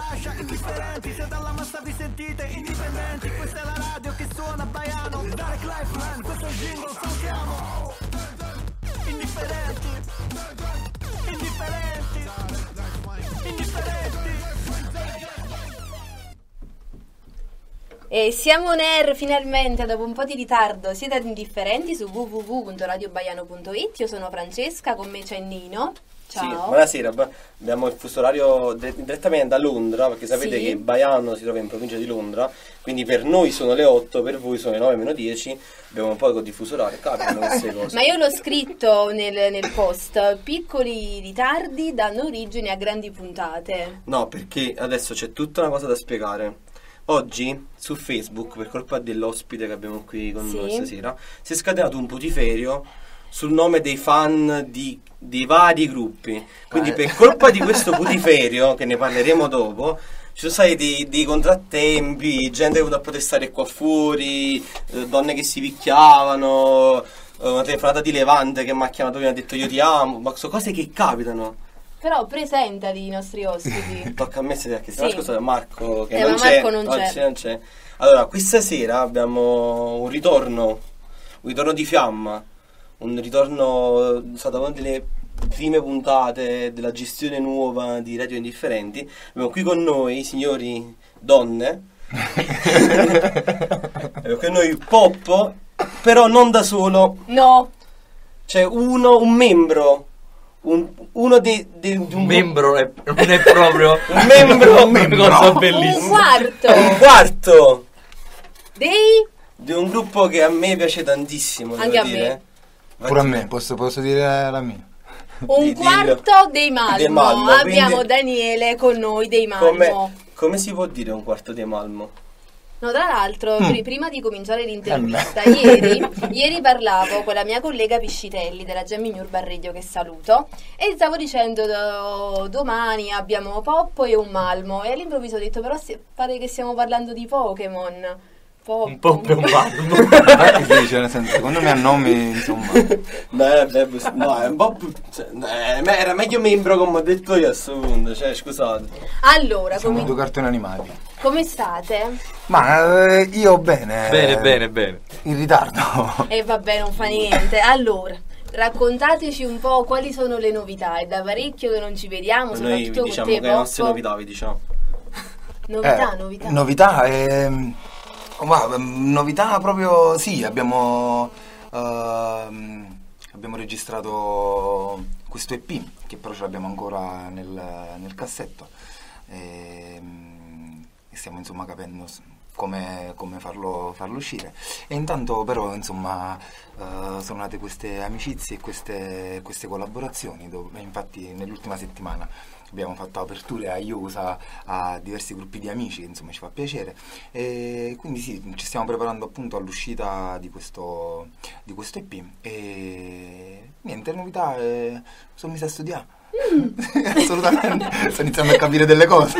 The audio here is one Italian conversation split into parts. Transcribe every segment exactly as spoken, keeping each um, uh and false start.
lascia indifferenti. Se dalla massa vi sentite indipendenti, questa è la radio che suona Baiano. Dark Life Man, questo è il jingle, saltiamo. Indifferenti, indifferenti, indifferenti. E siamo on air finalmente dopo un po' di ritardo. Siete ad Indifferenti su w w w punto radio baiano punto it. Io sono Francesca, con me c'è Nino. Ciao. Sì, buonasera, abbiamo il fuso orario direttamente da Londra, perché sapete sì. che Baiano si trova in provincia di Londra, quindi per noi sono le otto, per voi sono le nove meno dieci, abbiamo un po' di fuso orario, capitano queste cose. Ma io l'ho scritto nel, nel post, piccoli ritardi danno origine a grandi puntate. No, perché adesso c'è tutta una cosa da spiegare. Oggi su Facebook, per colpa dell'ospite che abbiamo qui con sì. noi stasera, si è scatenato un putiferio sul nome dei fan di, di vari gruppi. Quindi ah, per colpa di questo putiferio, che ne parleremo dopo, ci sono stati dei, dei contrattempi, gente che è venuta a protestare qua fuori, eh, donne che si picchiavano, eh, una telefonata di Levante che mi ha chiamato e mi ha detto io ti amo, ma sono cose che capitano. Però presentali i nostri ospiti. Tocca a me se che sì. Scusa, Marco che eh, non, ma c'è, Marco non, oggi c'è. non c'è. Allora, questa sera abbiamo un ritorno, un ritorno di fiamma. Un ritorno, è stata una delle prime puntate della gestione nuova di Radio Indifferenti. Abbiamo qui con noi, signori donne, abbiamo con noi Poppo, però non da solo. No. C'è uno, un membro, un, uno dei... De, de, un membro è, non è proprio... un membro, un membro. Cosa bellissima. Un quarto. Un quarto. Dei... Di un gruppo che a me piace tantissimo, anche devo a dire. me. Pure a me, posso, posso dire la mia. Un di, quarto dei Malmo, dei Malmo abbiamo quindi, Daniele con noi dei Malmo. Come, come si può dire un quarto dei Malmo? No, tra l'altro, mm. prima di cominciare l'intervista, ieri, ieri parlavo con la mia collega Piscitelli della Gemini Urban Radio, che saluto, e stavo dicendo do, domani abbiamo Poppo e un Malmo, e all'improvviso ho detto però si, pare che stiamo parlando di Pokémon. Poppo. Un po' per un Malmo. Sì, cioè, nel senso, secondo me a nomi, insomma. Beh, beh, no, è un po' più, cioè, era meglio membro, come ho detto io a questo punto, cioè, scusate. Allora, siamo come, due cartoni animati. come state? Ma eh, io bene. Bene, bene, bene. In ritardo. E eh, vabbè, non fa niente. Allora, raccontateci un po' quali sono le novità. È da parecchio che non ci vediamo, noi soprattutto vi diciamo con te, che le nostre Poppo. novità vi diciamo. Novità, eh, novità. Novità, ehm, wow, novità proprio, sì, abbiamo, ehm, abbiamo registrato questo E P, che però ce l'abbiamo ancora nel, nel cassetto, ehm, e stiamo insomma capendo come, come farlo, farlo uscire. E intanto però insomma uh, sono nate queste amicizie e queste, queste collaborazioni, dove, infatti nell'ultima settimana abbiamo fatto aperture a Iosa a diversi gruppi di amici, insomma ci fa piacere, e quindi sì, ci stiamo preparando appunto all'uscita di questo, di questo E P, e niente, novità, eh, sono messo a studiare. Mm. Assolutamente, sto iniziando a capire delle cose.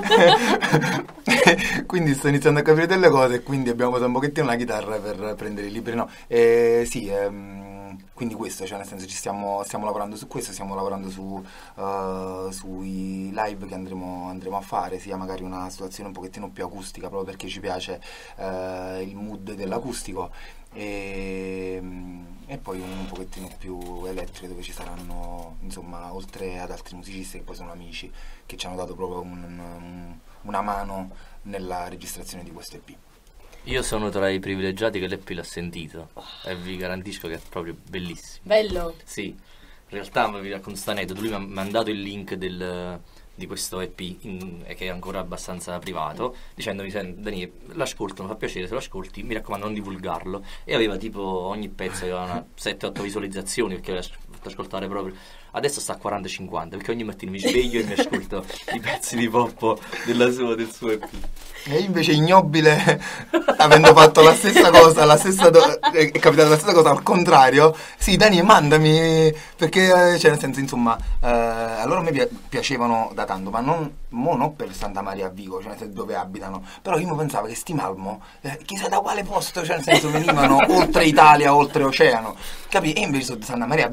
Quindi sto iniziando a capire delle cose e quindi abbiamo usato un pochettino la chitarra per prendere i libri, no? E sì, ehm, quindi questo, cioè nel senso ci stiamo, stiamo lavorando su questo, stiamo lavorando su uh, sui live che andremo, andremo a fare, sia magari una situazione un pochettino più acustica, proprio perché ci piace uh, il mood dell'acustico, e, e poi un pochettino più elettriche, dove ci saranno, insomma, oltre ad altri musicisti che poi sono amici, che ci hanno dato proprio un, un, una mano nella registrazione di questo E P. Io sono tra i privilegiati che l'E P l'ha sentito e vi garantisco che è proprio bellissimo. Bello. Sì, in realtà vi racconto sta aneddoto, lui mi ha mandato il link del, di questo E P in, che è ancora abbastanza privato, dicendomi: Daniele, l'ascolto, mi fa piacere se lo ascolti, mi raccomando non divulgarlo. E aveva tipo, ogni pezzo aveva una sette otto visualizzazioni, perché aveva fatto ascoltare proprio. Adesso sta a quaranta cinquanta, perché ogni mattina mi sveglio e mi ascolto i pezzi di Poppo della sua, del suo E P. E invece ignobile, avendo fatto la stessa cosa, la stessa do- è capitata la stessa cosa al contrario. Sì, Dani, mandami, perché cioè nel senso, insomma, eh, allora a me pi- piacevano da tanto, ma non, mo non per Santa Maria a Vico, cioè nel senso dove abitano, però io mi pensavo che sti Malmo, eh, chissà da quale posto, cioè nel senso venivano oltre Italia, oltre oceano, capì? E invece sono di Santa Maria a Vico.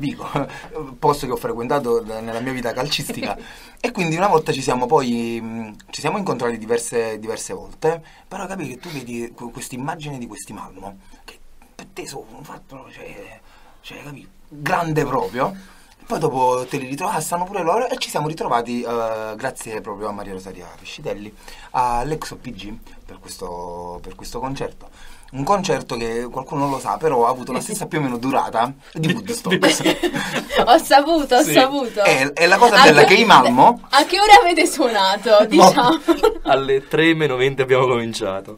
posto che ho frequentato nella mia vita calcistica. E quindi una volta ci siamo poi mh, ci siamo incontrati diverse, diverse volte, però capi che tu vedi questa immagine di questi Malmo che per te sono un fatto, cioè, cioè capi, grande proprio. Poi dopo te li ritrovi, ah, stanno pure loro, e ci siamo ritrovati uh, grazie proprio a Maria Rosaria Pescitelli all'ex O P G per questo, per questo concerto. Un concerto che qualcuno non lo sa, però ha avuto la stessa più o meno durata di Woodstock. Ho saputo, ho Sì. saputo. E, e la cosa bella è che i Malmo... A che ora avete suonato, diciamo? Alle tre meno venti abbiamo cominciato.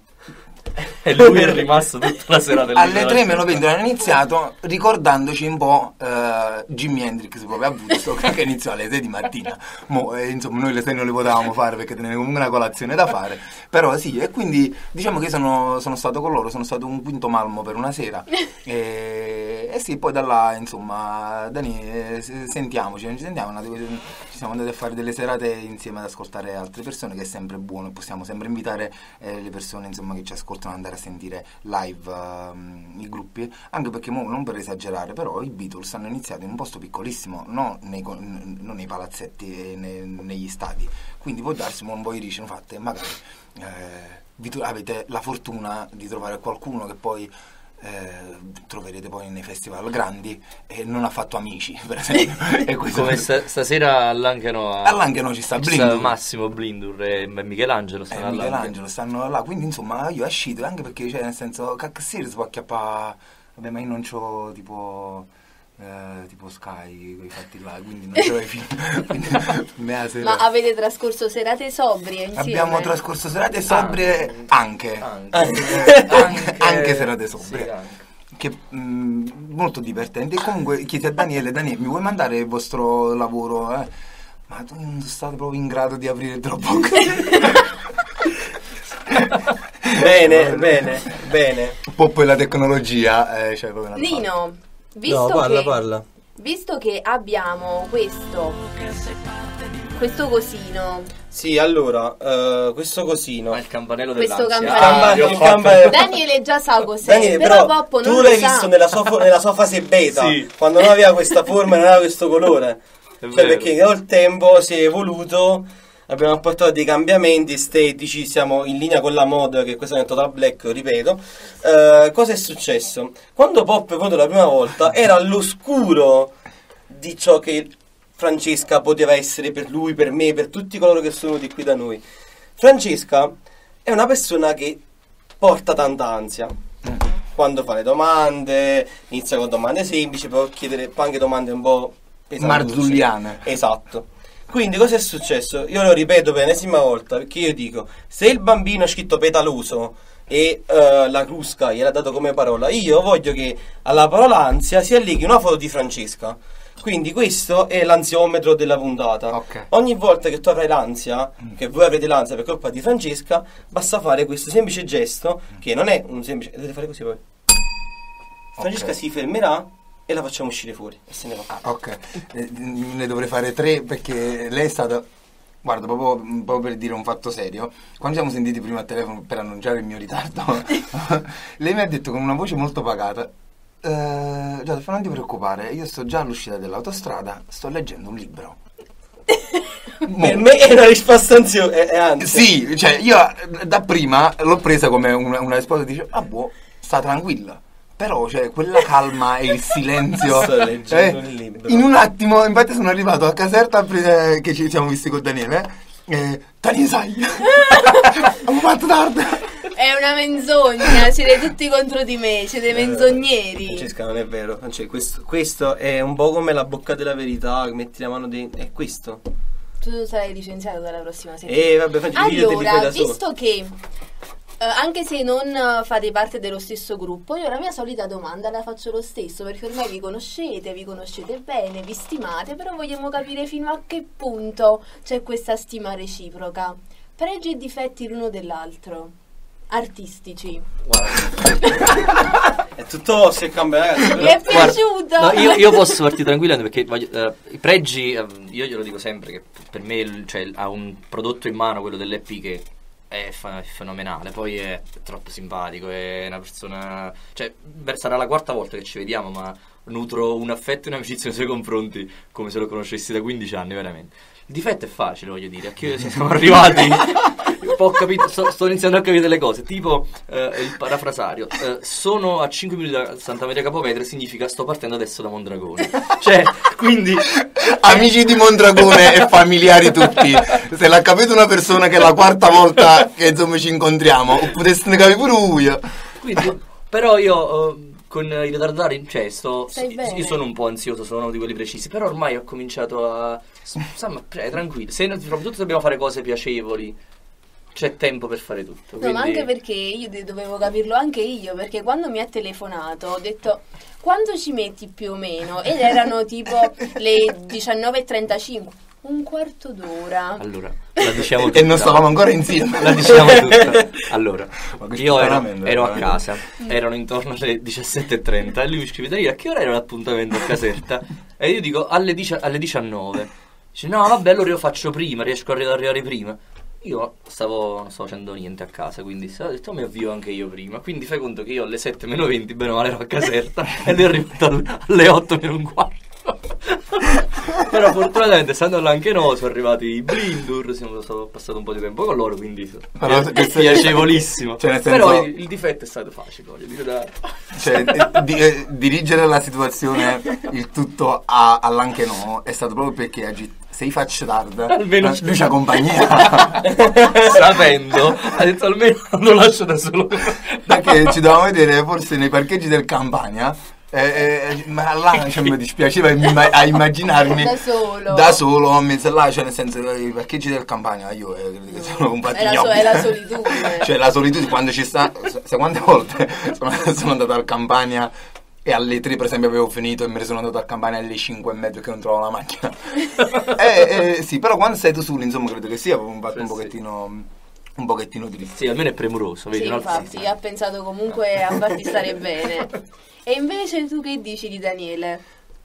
E lui è rimasto tutta la serata lì. Alle tre meno venti hanno iniziato ricordandoci un po' uh, Jimi Hendrix proprio a Woodstock che iniziò alle sei di mattina. Mo, eh, insomma noi le sei non le potevamo fare perché tenevamo comunque una colazione da fare, però sì, e quindi diciamo che sono, sono stato con loro, sono stato un quinto Malmo per una sera e, e sì, poi da là insomma Dani, eh, sentiamoci, ci sentiamo, ci siamo andati a fare delle serate insieme ad ascoltare altre persone, che è sempre buono, e possiamo sempre invitare eh, le persone insomma che ci ascoltano ad andare a sentire live uh, i gruppi, anche perché mo, non per esagerare, però i Beatles hanno iniziato in un posto piccolissimo, non nei, non nei palazzetti e nei, negli stadi, quindi può darsi un po' di dicono fatte, magari eh, vi tro- avete la fortuna di trovare qualcuno che poi eh, troverete poi nei festival grandi e non ha fatto amici, per esempio. E come sta- stasera all'Ancheno a... all'Ancheno ci sta ci Blindur, Massimo Blindur e Michelangelo eh, stanno Michelangelo stanno là, quindi insomma io uscito anche perché cioè nel senso che si può acchiappare, vabbè, ma io non c'ho tipo eh, tipo Sky quei fatti là, quindi non c'ho i film. Quindi, me sera... Ma avete trascorso serate sobrie insieme? Abbiamo trascorso serate sobrie anche Anche. anche, Anche- anche serate sobrie, sì, anche. che mh, molto divertenti. E comunque chiedi a Daniele: Daniele, mi vuoi mandare il vostro lavoro? Eh? Ma tu non state proprio in grado di aprire il Dropbox. Bene, bene, bene. Un po' poi la tecnologia eh, cioè proprio una Lino, visto No, parla, che parla. visto che abbiamo questo questo cosino, Sì, allora, eh, questo cosino. Ma il campanello questo dell'ansia. campanello, Ah, il campanello. Daniele già sa cos'è, Daniele, però, però, Poppo non tu lo l'hai sa. visto nella sua, fo- nella sua fase beta, Sì. quando non aveva questa forma e non aveva questo colore. È Cioè, vero. perché col tempo si è evoluto, abbiamo apportato dei cambiamenti estetici, siamo in linea con la moda, che questo è Total Black, ripeto. Eh, cosa è successo? Quando Pop è venuto la prima volta, era all'oscuro di ciò che Francesca poteva essere per lui, per me, per tutti coloro che sono venuti qui da noi. Francesca è una persona che porta tanta ansia. Quando fa le domande, inizia con domande semplici, può chiedere può anche domande un po' pesantucce. Marzulliane. Esatto. Quindi cosa è successo? Io lo ripeto per l'ennesima volta, perché io dico, se il bambino è scritto petaloso e uh, la crusca gliel'ha dato come parola, io voglio che alla parola ansia si alleghi una foto di Francesca. Quindi questo è l'ansiometro della puntata. Ok. Ogni volta che tu avrai l'ansia, che voi avrete l'ansia per colpa di Francesca, basta fare questo semplice gesto, che non è un semplice... Dovete fare così poi. Francesca Ok. si fermerà e la facciamo uscire fuori e se ne va. Ok, eh, ne dovrei fare tre perché lei è stata, guarda, proprio, proprio per dire un fatto serio, quando ci siamo sentiti prima al telefono per annunciare il mio ritardo, lei mi ha detto con una voce molto pacata: eh, Giuseppe, non ti preoccupare, io sto già all'uscita dell'autostrada, sto leggendo un libro. Per me è una risposta ansio- è, è ansia. Sì, cioè io eh, da prima l'ho presa come una, una risposta che dice: ah boh, sta tranquilla. Però cioè quella calma e il silenzio Sto leggendo eh, il libro. in un attimo, infatti sono arrivato a Caserta eh, che ci siamo visti con Daniele eh, Daniele sai abbiamo fatto tardi. È una menzogna, siete tutti contro di me, siete menzogneri. Francesca, non è vero. Cioè, questo, questo è un po' come la bocca della verità, che metti la mano dentro. È questo. Tu sarai licenziato dalla prossima settimana. E vabbè, Francesca, io te li fai Allora, da solo. visto che eh, anche se non eh, fate parte dello stesso gruppo, io la mia solita domanda la faccio lo stesso, perché ormai vi conoscete, vi conoscete bene, vi stimate, però vogliamo capire fino a che punto c'è questa stima reciproca. Pregi e difetti l'uno dell'altro, artistici. È tutto vostro il cambio, ragazzi. Mi è però- piaciuto? No, io, io posso partire tranquillo perché voglio, eh, i pregi, eh, io glielo dico sempre che per me il- cioè, ha un prodotto in mano, quello dell'E P, che è, fa- è fenomenale, poi è troppo simpatico, è una persona, cioè beh, sarà la quarta volta che ci vediamo, ma nutro un affetto e un'amicizia nei suoi confronti come se lo conoscessi da quindici anni, veramente. Il difetto è facile, voglio dire, a che siamo arrivati, ho capito, sto, sto iniziando a capire delle cose, tipo eh, il parafrasario, eh, sono a cinque minuti da Santa Maria Capovetere, significa sto partendo adesso da Mondragone, cioè, quindi... Amici di Mondragone e familiari tutti, se l'ha capito una persona che è la quarta volta che insomma ci incontriamo, o poteste capire pure io. Quindi, però io... Uh, con i ritardari, cioè, sto, Stai io bene. sono un po' ansioso, sono uno di quelli precisi, però ormai ho cominciato a, insomma, cioè, tranquillo, se soprattutto dobbiamo fare cose piacevoli, c'è tempo per fare tutto. No, Quindi... ma anche perché io de- dovevo capirlo anche io, perché quando mi ha telefonato ho detto quando ci metti più o meno, ed erano tipo le diciannove e trentacinque, un quarto d'ora. Allora, la diciamo tutta. E non stavamo ancora insieme. La diciamo tutta. Allora, Ma questo io ero, veramente, ero a veramente. casa, erano intorno alle diciassette e trenta e lui mi scrive: Dai, a che ora era l'appuntamento a Caserta? E io dico alle, dici- alle diciannove. Dice: no, vabbè, allora io faccio prima, riesco ad arrivare prima. Io stavo, non stavo facendo niente a casa, quindi ho detto mi avvio anche io prima. Quindi fai conto che io alle sette meno venti, bene o male, ero a Caserta e lui è arrivato alle- alle otto meno un quarto. Però fortunatamente, stando là anche noi, sono arrivati i Blindur, siamo stato passato un po' di tempo con loro, quindi Però è questo- piacevolissimo. cioè, nel senso- Però il, il difetto è stato facile, voglio dire, da... Cioè, eh, di- eh, dirigere la situazione, il tutto a, all'anche no, è stato proprio perché oggi se faccio tardi, Almeno lui c'ha compagnia. sapendo, ha detto almeno non lo lascio da solo. Perché ci dovevamo vedere forse nei parcheggi del Campania. Eh, eh, ma là cioè, mi dispiaceva imma- a immaginarmi Da solo. da solo a mezzo là, cioè nel senso i parcheggi del Campania io eh, credo che sono un È la, so- è la solitudine. cioè la solitudine quando ci sta, sai quante volte sono, sono andato al Campania e alle tre per esempio avevo finito e me ne sono andato al Campania alle cinque e mezzo che non trovavo la macchina. eh, eh, sì, però quando sei tu solo insomma credo che sia un, fatto un Sì, sì. pochettino un pochettino triste. Sì, almeno è premuroso, vedi? Sì, no? infatti, ha pensato comunque a farti stare bene. E invece tu che dici di Daniele?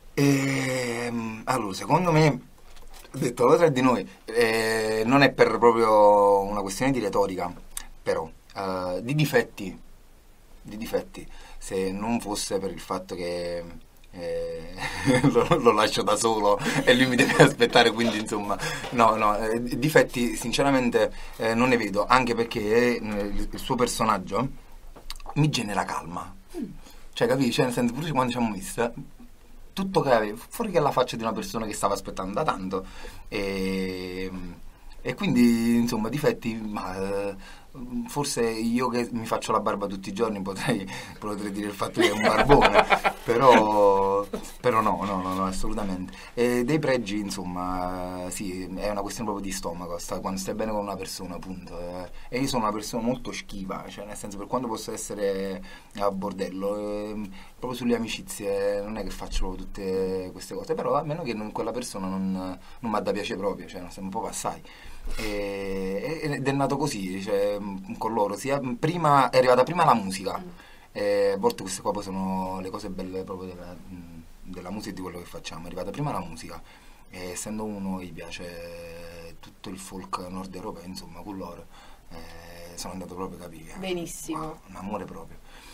Ehm, allora, secondo me, detto tra di noi, eh, non è per proprio una questione di retorica, però, eh, di difetti, di difetti, se non fosse per il fatto che eh, lo, lo lascio da solo e lui mi deve aspettare, quindi insomma, no, no, eh, difetti sinceramente eh, non ne vedo, anche perché eh, il, il suo personaggio mi genera calma. Cioè, capisci? Cioè, nel senso, pure quando ci siamo viste, tutto che avevo, fuori che la faccia di una persona che stava aspettando da tanto, e, e quindi, insomma, difetti, ma eh, forse io che mi faccio la barba tutti i giorni potrei, potrei dire il fatto che è un barbone, però, però no, no, no, no, assolutamente. E dei pregi, insomma, sì, è una questione proprio di stomaco, sta, quando stai bene con una persona, appunto. Eh, e io sono una persona molto schiva, cioè nel senso, per quanto posso essere a bordello, eh, proprio sulle amicizie non è che faccio proprio tutte queste cose, però a meno che non, quella persona non, non mi ha da piacere proprio, cioè non stiamo proprio assai. E, ed è nato così, cioè, con loro, sia, prima, è arrivata prima la musica, e a volte queste qua poi sono le cose belle proprio della, della musica e di quello che facciamo. È arrivata prima la musica, e essendo uno che gli piace tutto il folk nord europeo, insomma, con loro eh, sono andato proprio a capire. Benissimo. Wow, un amore proprio.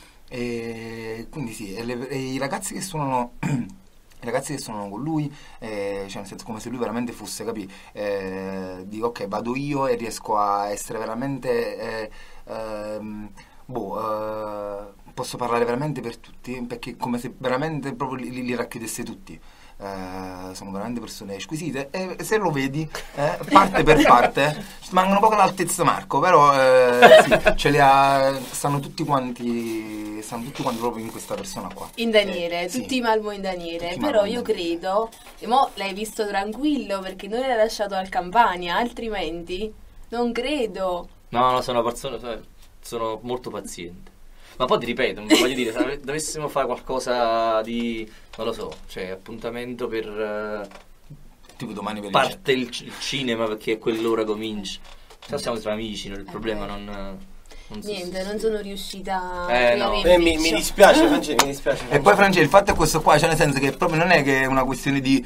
E quindi sì, e, le, e i ragazzi che suonano i ragazzi che suonano con lui, eh, cioè nel senso, come se lui veramente fosse, capì, eh, dico ok, vado io e riesco a essere veramente eh, ehm, boh, eh, posso parlare veramente per tutti, perché come se veramente proprio li, li racchiudesse tutti. Eh, sono veramente persone squisite, e se lo vedi eh, parte per parte mancano poco all'altezza Marco, però eh, sì, ce li ha, stanno tutti quanti stanno tutti quanti proprio in questa persona qua, In Daniele, Eh, sì. tutti i Malmo in Daniele. Tutti Però Malmo in io Daniele. credo, e mo l'hai visto tranquillo perché non l'hai lasciato al Campania, altrimenti non credo. No, no, sono una persona, cioè, sono molto paziente. Ma poi ti ripeto, voglio dire, se ave- dovessimo fare qualcosa di, non lo so, cioè appuntamento per eh, tipo domani per il parte il, c- il cinema, perché a quell'ora comincia. Se siamo tra amici, no, il problema beh. non, non so Niente, se- non sono riuscita Eh, a no. riavere Eh, mi, mi Piccio. dispiace, Francesco, mi dispiace. E poi Francesco, il fatto è questo qua, cioè nel senso che proprio non è che è una questione di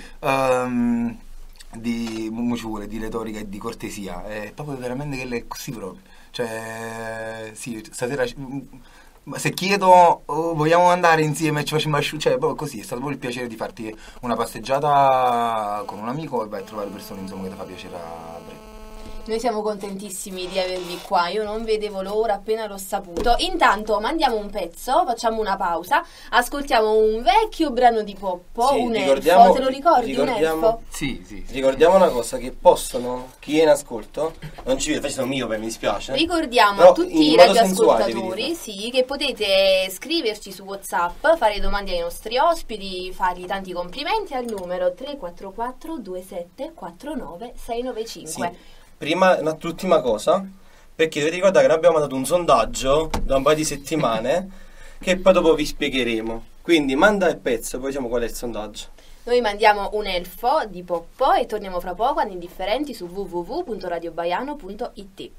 ehm, di, come ci vuole, di retorica e di cortesia, è proprio veramente che è così proprio. Cioè, sì, stasera... Se chiedo oh, vogliamo andare insieme e ci facciamo asciugare, cioè proprio così, è stato proprio il piacere di farti una passeggiata con un amico e vai a trovare persone insomma che ti fa piacere a breve. Noi siamo contentissimi di avervi qua, io non vedevo l'ora appena l'ho saputo. Intanto mandiamo un pezzo, facciamo una pausa, ascoltiamo un vecchio brano di Poppo, sì, un elfo, te lo ricordi un elfo? Sì, sì, sì. Ricordiamo una cosa, che possono, chi è in ascolto, non ci vede, sono mio, mi dispiace. Ricordiamo Però a tutti in i modo radioascoltatori sensuale, sì, che potete scriverci su WhatsApp, fare domande ai nostri ospiti, fargli tanti complimenti al numero tre quattro quattro due sette quattro nove sei nove cinque. Sì. Prima, un'ultima cosa, perché dovete ricordare che noi abbiamo mandato un sondaggio da un paio di settimane che poi dopo vi spiegheremo. Quindi manda il pezzo, poi diciamo qual è il sondaggio. Noi mandiamo un elfo di Poppo e torniamo fra poco ad Indifferenti su w w w punto radio baiano punto i t.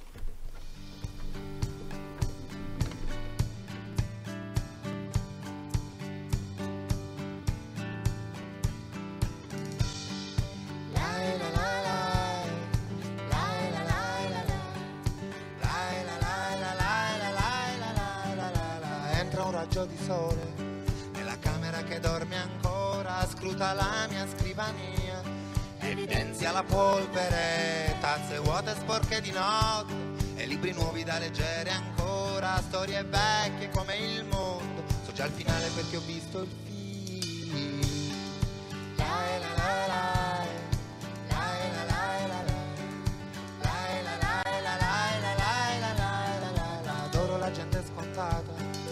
Di sole nella camera che dorme ancora, scruta la mia scrivania, evidenzia la polvere, tazze vuote sporche di notte e libri nuovi da leggere ancora, storie vecchie come il mondo, so già il finale perché ho visto il film. La la la la, la la la la, la la la la, la la la la, adoro la gente scontata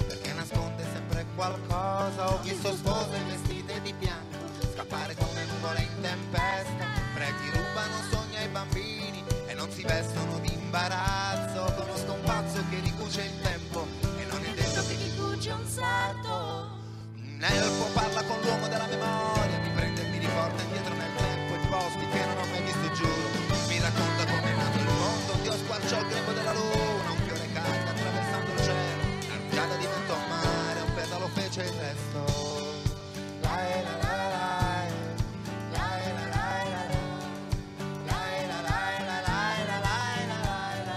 qualcosa, ho visto spose vestite di bianco scappare come nuvole in tempesta, preti rubano sogni ai bambini e non si vestono di imbarazzo, conosco un pazzo che ricuce il tempo e non è detto che ricuce un sarto, un elfo parla con l'uomo della memoria, mi prende e mi riporta indietro nel tempo in posti che non ho mai visto, giuro, mi racconta come è nato il mondo, Dio squarciò il grembo della luna, un fiore cade attraversando il cielo, la rugiada diventò mare, un petalo fece il resto. La la la la, la la la la, la la la la, la la la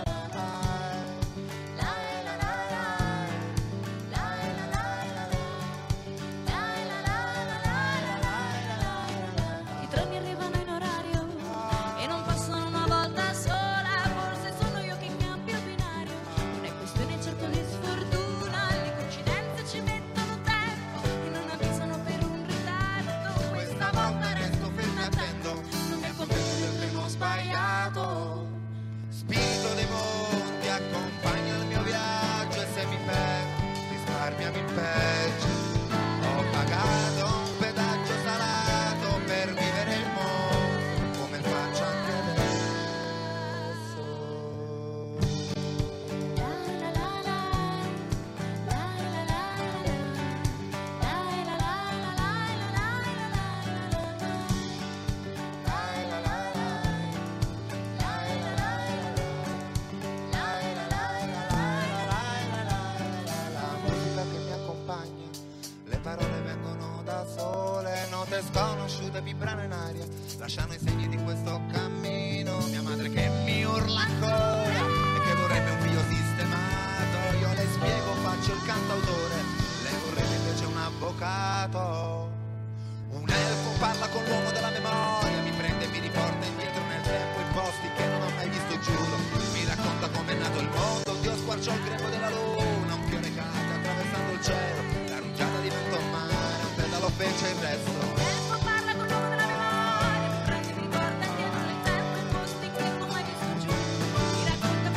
la. I treni arrivano in orario e non passano una volta sola, forse sono io che cambio binario, non è questione certo di sfortuna, le coincidenze ci mettono tempo e non avvisano per un ritardo, questa volta resto fermo e attento, non mi accontento del primo sbagliato, Spirito dei monti accompagna il mio viaggio e se mi fermo risparmiami in peggio, ho pagato un pedaggio salato per vivere il mondo come faccio anche adesso. La la la la, la la la la, la la la la, la la la La musica che mi accompagna, le parole vengono da sole, note sconosciute vibrano in aria, lasciano i segni di questo cammino, mia madre che mi urla ancora e che vorrebbe un figlio sistemato, io le spiego, faccio il cantautore, lei vorrebbe invece un avvocato, un elfo parla con l'uomo della memoria, mi prende e mi riporta indietro nel tempo in posti che non ho mai visto, giuro, mi racconta com'è nato il mondo, Dio squarciò il grembo della luna, un fiore cade attraversando il cielo, la rugiada diventò mare, un pedalo fece il resto. Elfo parla con l'uomo della memoria, mi prende e mi porta indietro nel tempo in posti che non ho mai visto, giù, mi racconta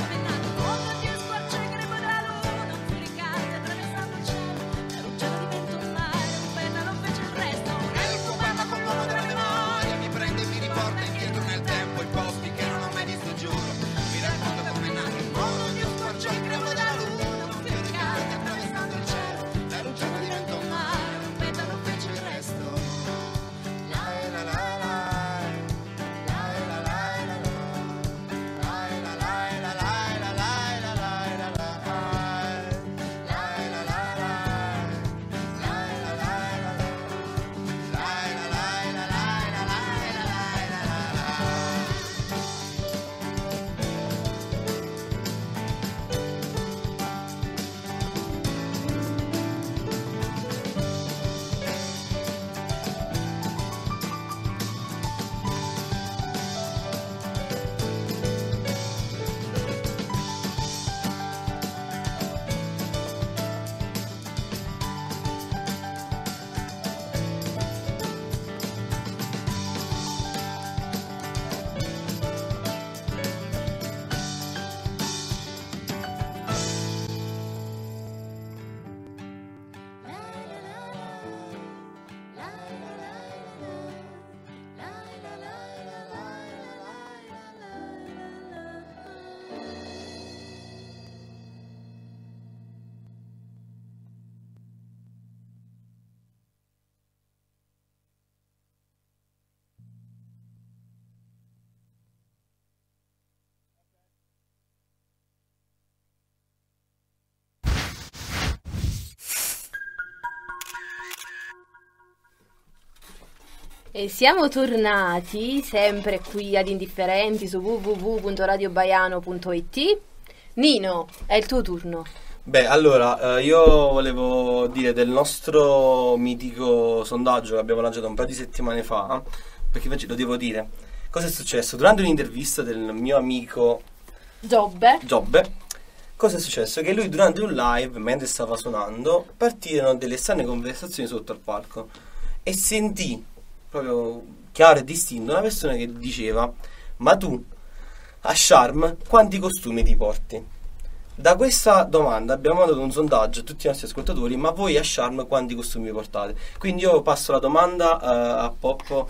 E siamo tornati sempre qui ad Indifferenti su w w w punto radio baiano punto i t. Nino, è il tuo turno. Beh, allora, eh, io volevo dire del nostro mitico sondaggio che abbiamo lanciato un paio di settimane fa, perché invece lo devo dire. Cosa è successo? Durante un'intervista del mio amico Giobbe. Giobbe, cosa è successo? Che lui durante un live, mentre stava suonando, partirono delle strane conversazioni sotto al palco e sentì proprio chiaro e distinto una persona che diceva: ma tu a Charm quanti costumi ti porti? Da questa domanda abbiamo mandato un sondaggio a tutti i nostri ascoltatori: ma voi a Charm quanti costumi portate? Quindi io passo la domanda uh, a Poppo.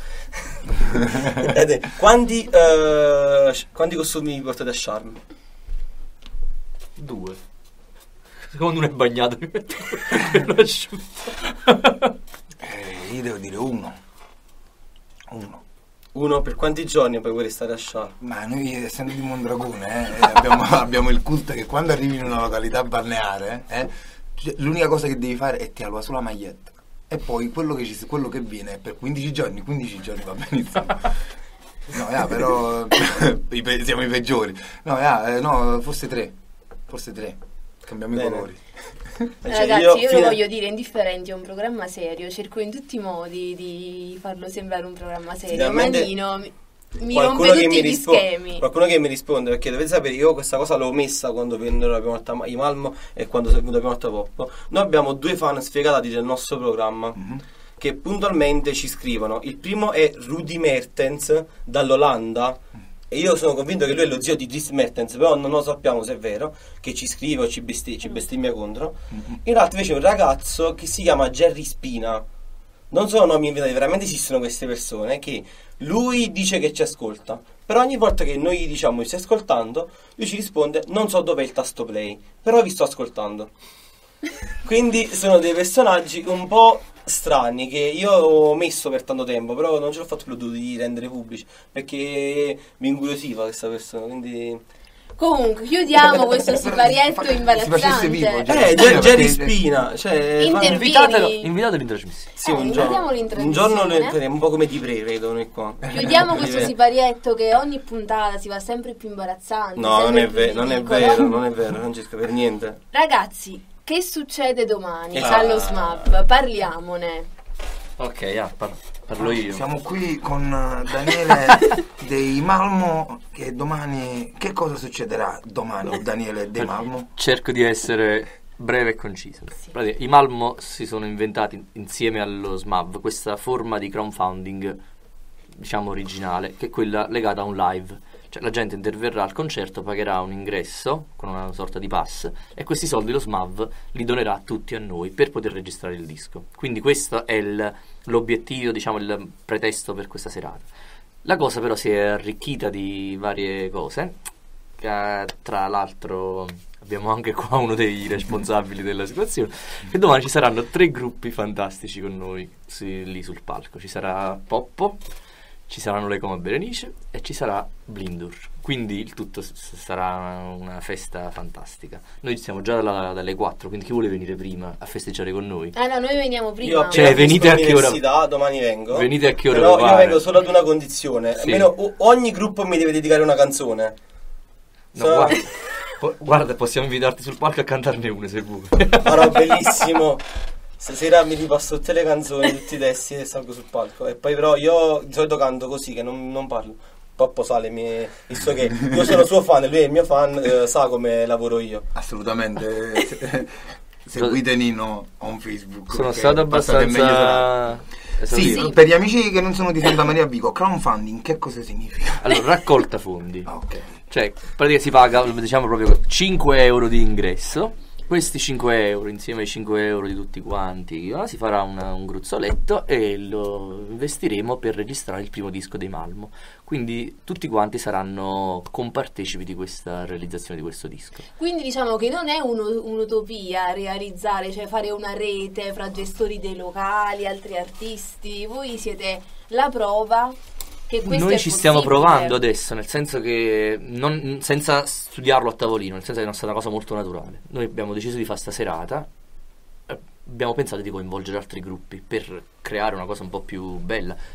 quanti, uh, quanti costumi portate a Charm? Due. Secondo uno è bagnato, mi metto quello asciutto. Eh, io devo dire uno. Uno. Uno per quanti giorni poi vuoi restare a Charm? Ma noi, essendo di Mondragone, eh, abbiamo, abbiamo il culto che quando arrivi in una località balneare, eh, cioè, l'unica cosa che devi fare è tirare sulla maglietta. E poi quello che, ci, quello che viene è per quindici giorni, quindici giorni va benissimo. No, yeah, però i pe- siamo i peggiori. No, yeah, eh, no, forse tre. Forse tre. Cambiamo Bene. i colori. Cioè, Ragazzi, io, fino lo a- voglio dire, Indifferenti è un programma serio, cerco in tutti i modi di farlo sembrare un programma serio. Finalmente Manino mi, mi qualcuno rompe che tutti mi gli rispo- schemi. qualcuno che mi risponde, perché dovete sapere, io questa cosa l'ho messa quando vennero la prima volta i Malmo e quando è venuto la prima volta Poppo. Noi abbiamo due fan sfegatati del nostro programma Mhm. che puntualmente ci scrivono. Il primo è Rudy Mertens dall'Olanda e io sono convinto che lui è lo zio di Dries Mertens, però non lo sappiamo se è vero, che ci scrive o ci, besti- ci bestemmia contro. In realtà invece è un ragazzo che si chiama Jerry Spina. Non sono nomi inventati, veramente esistono queste persone che lui dice che ci ascolta, però ogni volta che noi gli diciamo mi stai ascoltando, lui ci risponde: non so dov'è il tasto play, però vi sto ascoltando. Quindi sono dei personaggi un po' strani che io ho messo per tanto tempo, però non ce l'ho fatto più, l'ho dovuto di rendere pubblici perché mi incuriosiva questa persona, quindi Comunque, chiudiamo questo siparietto Si facesse vivo, imbarazzante. Jerry eh, Spina, Jerry Jerry perché- Spina, cioè Intervieni. Invitatelo, invitatelo in trasmissione. sì, Eh, un invitiamolo giorno, in un giorno lo trasmissione. faremo un po' come di pre, vedo noi qua. Chiudiamo questo Livello. siparietto che ogni puntata si va sempre più imbarazzante. No, non sempre è, più ve- non è ridicolo. vero, non è vero, Francesca, per niente. Ragazzi, che succede domani Ah. allo SMAP? Parliamone. Ok, ah, par- parlo io. Siamo qui con eh, Daniele dei Malmo, che domani... Che cosa succederà domani, Daniele dei Malmo? Cerco di essere breve e conciso. Praticamente, i Malmo si sono inventati insieme allo SMAV questa forma di crowdfunding, diciamo originale, che è quella legata a un live. Cioè la gente interverrà al concerto, pagherà un ingresso con una sorta di pass e questi soldi lo SMAV li donerà a tutti a noi per poter registrare il disco. Quindi questo è il- l'obiettivo, diciamo il pretesto per questa serata. La cosa però si è arricchita di varie cose, che, tra l'altro abbiamo anche qua uno dei responsabili della situazione, che domani ci saranno tre gruppi fantastici con noi sì, lì sul palco. Ci sarà Poppo, ci saranno le Coma Berenice e ci sarà Blindur. Quindi il tutto s- sarà una festa fantastica. Noi siamo già dalla- dalle quattro, quindi chi vuole venire prima a festeggiare con noi? Ah no, noi veniamo prima. Io Cioè, appena venite finisco a che ora- l'università, domani vengo. Venite a che ora Però vi io pare. vengo solo ad una condizione. Sì. Almeno o- ogni gruppo mi deve dedicare una canzone. No, Sono- guarda, po- guarda, possiamo invitarti sul palco a cantarne una se vuoi. Farò bellissimo. Stasera mi ripasso tutte le canzoni, tutti i testi e salgo sul palco. E poi però io di solito canto così, che non, non parlo. Poppo sa le mie... Visto che io sono suo fan e lui è il mio fan, eh, sa come lavoro io. Assolutamente. Se- Seguite Nino on Facebook. Sono perché stato passate meglio serate. abbastanza... Sì, esaurito. per gli amici che non sono di Santa Maria Vico, crowdfunding che cosa significa? Allora, raccolta fondi. Ah, ok. Cioè, praticamente si paga, diciamo proprio cinque euro di ingresso. Questi cinque euro, insieme ai cinque euro di tutti quanti, eh, si farà una- un gruzzoletto e lo investiremo per registrare il primo disco dei Malmo. Quindi tutti quanti saranno compartecipi di questa realizzazione di questo disco. Quindi diciamo che non è uno- un'utopia realizzare, cioè fare una rete fra gestori dei locali, altri artisti. Voi siete la prova che questo Noi è ci stiamo possibile. provando adesso, nel senso che non- senza studiarlo a tavolino, nel senso che è stata una cosa molto naturale. Noi abbiamo deciso di fare sta serata, eh, abbiamo pensato di coinvolgere altri gruppi per creare una cosa un po' più bella.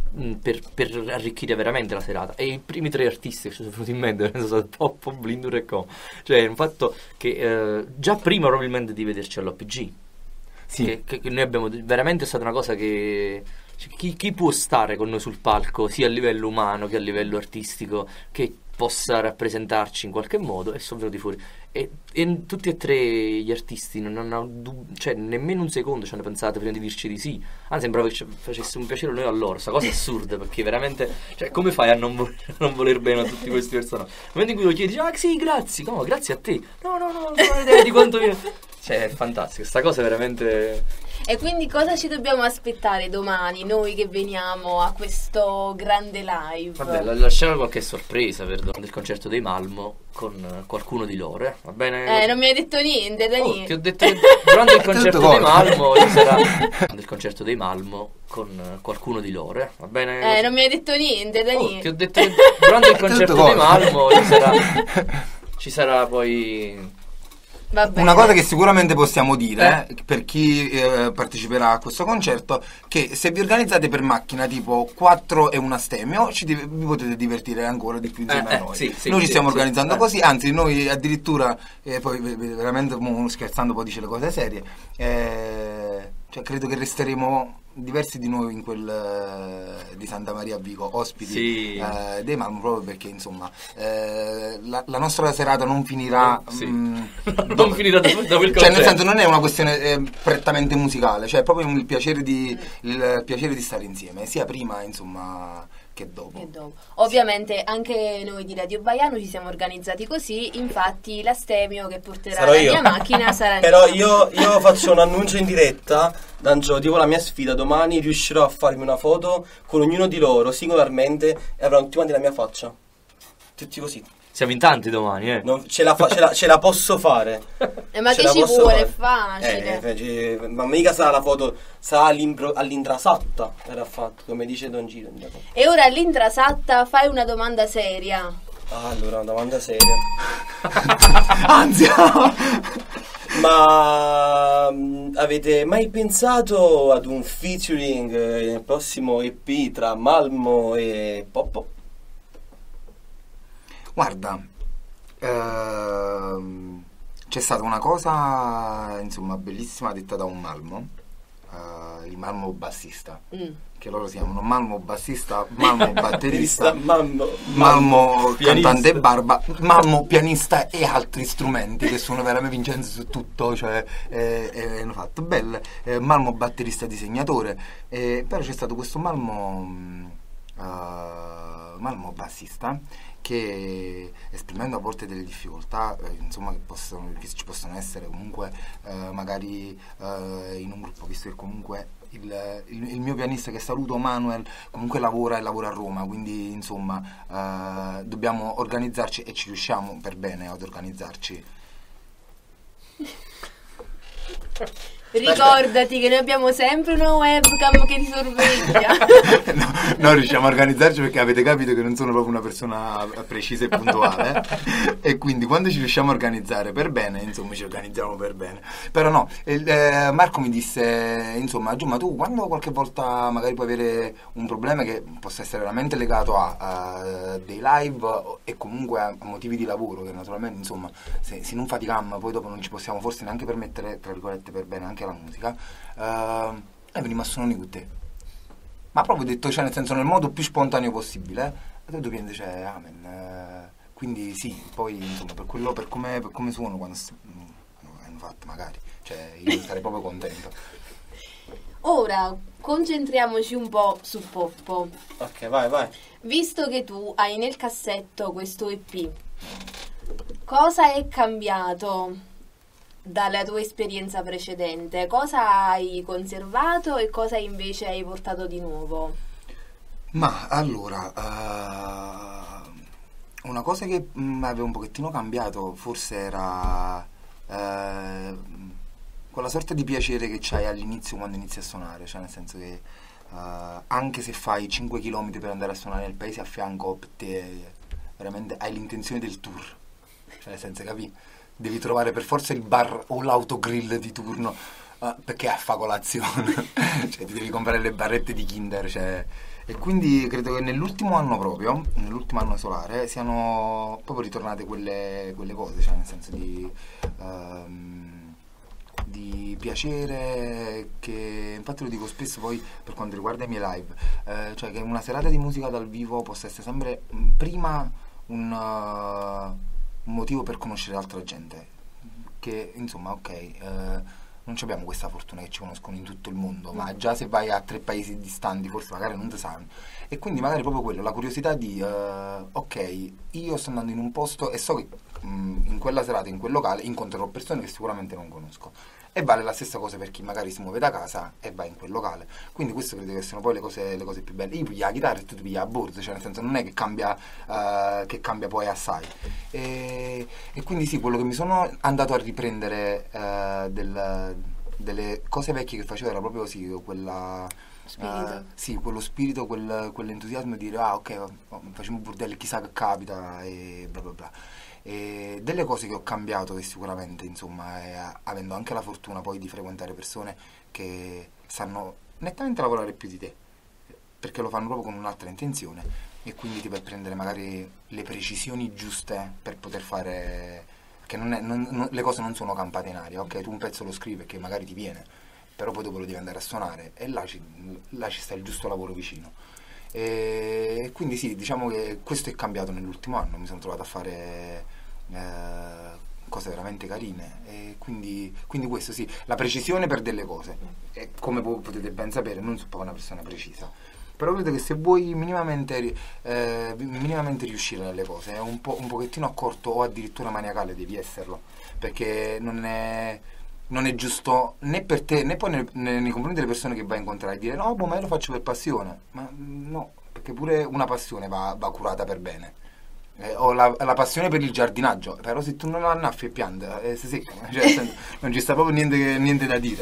mh, per, per arricchire veramente la serata. E i primi tre artisti che ci sono venuti in mente sono stati Poppo, Blindur e Co. Cioè, un fatto che eh, già prima probabilmente di vederci all'O P G, Sì. che, che, che noi abbiamo veramente, è stata una cosa che cioè, chi, chi può stare con noi sul palco sia a livello umano che a livello artistico, che possa rappresentarci in qualche modo, e sono venuti fuori e, e tutti e tre gli artisti non hanno dub- cioè nemmeno un secondo ci hanno pensato prima di dirci di sì, anzi sembrava che ci facesse un piacere noi a loro. Questa cosa è assurda, perché veramente, cioè, come fai a non, vo- a non voler bene a tutti questi personaggi? Nel momento in cui lo chiedi, ah sì, grazie, no, grazie a te, no no no, non ho idea di quanto mi... cioè è fantastico, sta cosa è veramente... E quindi cosa ci dobbiamo aspettare domani, noi che veniamo a questo grande live? Vabbè, la- lasciamo qualche sorpresa per del concerto dei Malmo con eh, qualcuno di loro, eh? Va bene? Eh, non mi hai detto niente, Oh, Dani. ti ho detto che durante il concerto Tutto dei cosa. Malmo ci sarà del concerto dei Malmo con eh, qualcuno di loro, eh? Va bene? Eh, non mi hai detto niente, Dani. Oh, ti ho detto che durante il concerto Tutto dei cosa. Malmo ci sarà ci sarà poi Va bene. Una cosa che sicuramente possiamo dire eh, per chi eh, parteciperà a questo concerto, che se vi organizzate per macchina tipo quattro e una Stemio, ci div- vi potete divertire ancora di più insieme Eh, a eh, noi. sì, sì, noi ci sì, stiamo sì, organizzando eh. così, anzi noi addirittura, eh, poi ve- ve- veramente mo, scherzando poi dice le cose serie, eh, cioè credo che resteremo diversi di noi in quel eh, di Santa Maria a Vico, ospiti Sì. eh, dei Malmo, proprio perché insomma eh, la, la nostra serata non finirà Sì. mm, non finirà dopo, dopo il cioè nel concerto. senso non è una questione eh, prettamente musicale, cioè è proprio il piacere di il piacere di stare insieme, sia prima insomma che dopo. E dopo. Ovviamente anche noi di Radio Baiano ci siamo organizzati così, infatti la Stemio che porterà Sarò la io. mia macchina sarà Però mia. io, io faccio un annuncio in diretta, D'Angelo, tipo la mia sfida, domani riuscirò a farmi una foto con ognuno di loro singolarmente e avranno tutti quanti la mia faccia. Tutti così. Siamo in tanti domani, eh. Non- ce, la fa- ce la- ce la posso fare. Eh, ma Ce che la ci posso vuole, è fare. facile. Eh, eh, ma mica sarà la foto, sarà all'imbro- all'intrasatta era fatto, come dice Don Giro. E ora all'intrasatta fai una domanda seria. Ah, allora, una domanda seria. Anzia! Ma mh, avete mai pensato ad un featuring eh, nel prossimo E P tra Malmo e Poppo? Guarda, ehm, c'è stata una cosa insomma bellissima detta da un Malmo, eh, il Malmo bassista, Mm. che loro si chiamano Malmo bassista, Malmo Batterista, batterista, Mammo, Malmo pianista. cantante e barba, Malmo pianista e altri strumenti che sono veramente Vincenzo su tutto, cioè eh, eh, hanno fatto belle, eh, Malmo batterista disegnatore, eh, però c'è stato questo Malmo mh, eh, Malmo bassista che esprimendo a volte delle difficoltà eh, insomma che, possono, che ci possono essere comunque eh, magari eh, in un gruppo, visto che comunque il, il, il mio pianista che saluto, Manuel, comunque lavora e lavora a Roma, quindi insomma eh, dobbiamo organizzarci e ci riusciamo per bene ad organizzarci. Ricordati che noi abbiamo sempre una webcam che ti sorveglia. no, non riusciamo a organizzarci perché avete capito che non sono proprio una persona precisa e puntuale e quindi quando ci riusciamo a organizzare per bene, insomma ci organizziamo per bene. Però no, il, eh, Marco mi disse insomma Giù, ma tu quando qualche volta magari puoi avere un problema che possa essere veramente legato a, a dei live e comunque a, a motivi di lavoro, che naturalmente insomma se, se non faticammo poi dopo non ci possiamo forse neanche permettere tra virgolette per bene anche la musica, uh, e veniamo a suonare con te, ma proprio detto, cioè nel senso nel modo più spontaneo possibile, e tutto piende, cioè amen, uh, quindi sì, poi insomma per quello, per come, per come suono quando st- mm, hanno fatto magari, cioè io sarei proprio contento. Ora concentriamoci un po' su Poppo. Ok, vai, vai. Visto che tu hai nel cassetto questo E P, cosa è cambiato dalla tua esperienza precedente? Cosa hai conservato e cosa invece hai portato di nuovo? Ma allora, uh, una cosa che mi aveva un pochettino cambiato forse era uh, quella sorta di piacere che c'hai all'inizio quando inizi a suonare, cioè nel senso che uh, anche se fai cinque chilometri per andare a suonare nel paese a fianco, per te veramente hai l'intenzione del tour, cioè nel senso, capi? Devi trovare per forza il bar o l'autogrill di turno. uh, perché a fa colazione? Cioè ti devi comprare le barrette di Kinder, cioè. E quindi credo che nell'ultimo anno proprio, nell'ultimo anno solare, siano proprio ritornate quelle, quelle cose, cioè nel senso di, um, di piacere, che infatti lo dico spesso poi per quanto riguarda i miei live, eh, cioè che una serata di musica dal vivo possa essere sempre mh, prima un, uh, un motivo per conoscere altra gente, che insomma ok... Eh, non abbiamo questa fortuna che ci conoscono in tutto il mondo, ma già se vai a tre paesi distanti forse magari non ti sanno. E quindi magari proprio quello, la curiosità di, uh, ok, io sto andando in un posto e so che um, in quella serata, in quel locale, incontrerò persone che sicuramente non conosco. E vale la stessa cosa per chi magari si muove da casa e va in quel locale. Quindi questo credo che siano poi le cose, le cose più belle. Io piglio la chitarra e tu ti pigli a bordo, cioè nel senso non è che cambia, uh, che cambia poi assai. E, e quindi sì, quello che mi sono andato a riprendere uh, del, delle cose vecchie che facevo era proprio sì, quella... Spirito. Uh, sì, quello spirito, quel, quell'entusiasmo di dire ah ok, facciamo bordelli, chissà che capita e bla bla bla. E delle cose che ho cambiato che sicuramente insomma è, avendo anche la fortuna poi di frequentare persone che sanno nettamente lavorare più di te, perché lo fanno proprio con un'altra intenzione e quindi ti vai a prendere magari le precisioni giuste per poter fare, che non è, non, non, le cose non sono campate in aria, ok, tu un pezzo lo scrivi perché magari ti viene, però poi dopo lo devi andare a suonare e là ci, là ci sta il giusto lavoro vicino. E quindi sì, diciamo che questo è cambiato nell'ultimo anno, mi sono trovato a fare eh, cose veramente carine e quindi, quindi questo sì, la precisione per delle cose, e come potete ben sapere non sono proprio una persona precisa, però credo che se vuoi minimamente, eh, minimamente riuscire nelle cose è un, po', un pochettino accorto o addirittura maniacale devi esserlo, perché non è... non è giusto né per te né poi nei, nei confronti delle persone che vai a incontrare e dire no, boh, ma io lo faccio per passione, ma no, perché pure una passione va, va curata per bene. Eh, ho la, la passione per il giardinaggio, però se tu non la annaffi e pianta eh, si secca, cioè, non ci sta proprio niente, niente da dire.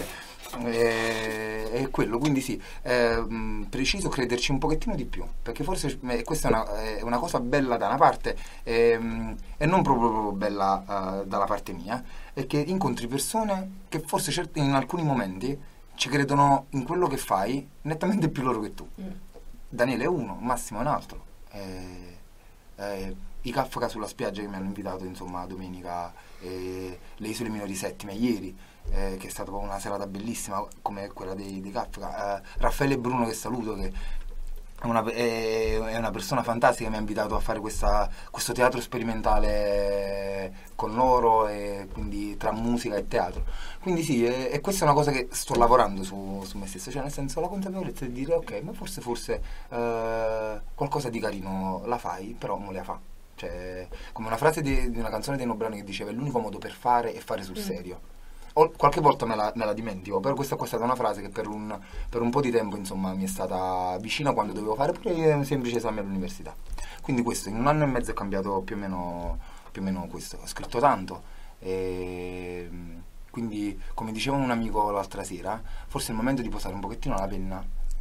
Eh, è quello, quindi sì, eh, mh, preciso, crederci un pochettino di più, perché forse eh, questa è una, è una cosa bella da una parte eh, mh, e non proprio, proprio bella uh, dalla parte mia, è che incontri persone che forse cert- in alcuni momenti ci credono in quello che fai nettamente più loro che tu. mm. Daniele è uno, Massimo è un altro, eh, eh, i Kafka sulla spiaggia che mi hanno invitato insomma domenica, eh, le isole minori settime ieri, Eh, che è stata una serata bellissima come quella dei, dei Kafka. eh, Raffaele e Bruno che saluto, che è una, è, è una persona fantastica, mi ha invitato a fare questa, questo teatro sperimentale con loro, e quindi tra musica e teatro, quindi sì, e, e questa è una cosa che sto lavorando su, su me stesso, cioè nel senso la consapevolezza di dire ok, ma forse forse eh, qualcosa di carino la fai, però non la fa, cioè come una frase di, di una canzone dei Nobrani che diceva è l'unico modo per fare è fare sul serio. O, qualche volta me la, me la dimentico, però questa, questa è stata una frase che per un, per un po' di tempo insomma mi è stata vicina quando dovevo fare pure un semplice esame all'università. Quindi questo, in un anno e mezzo è cambiato più o meno, più o meno questo. Ho scritto tanto e quindi, come diceva un amico l'altra sera, forse è il momento di posare un pochettino la penna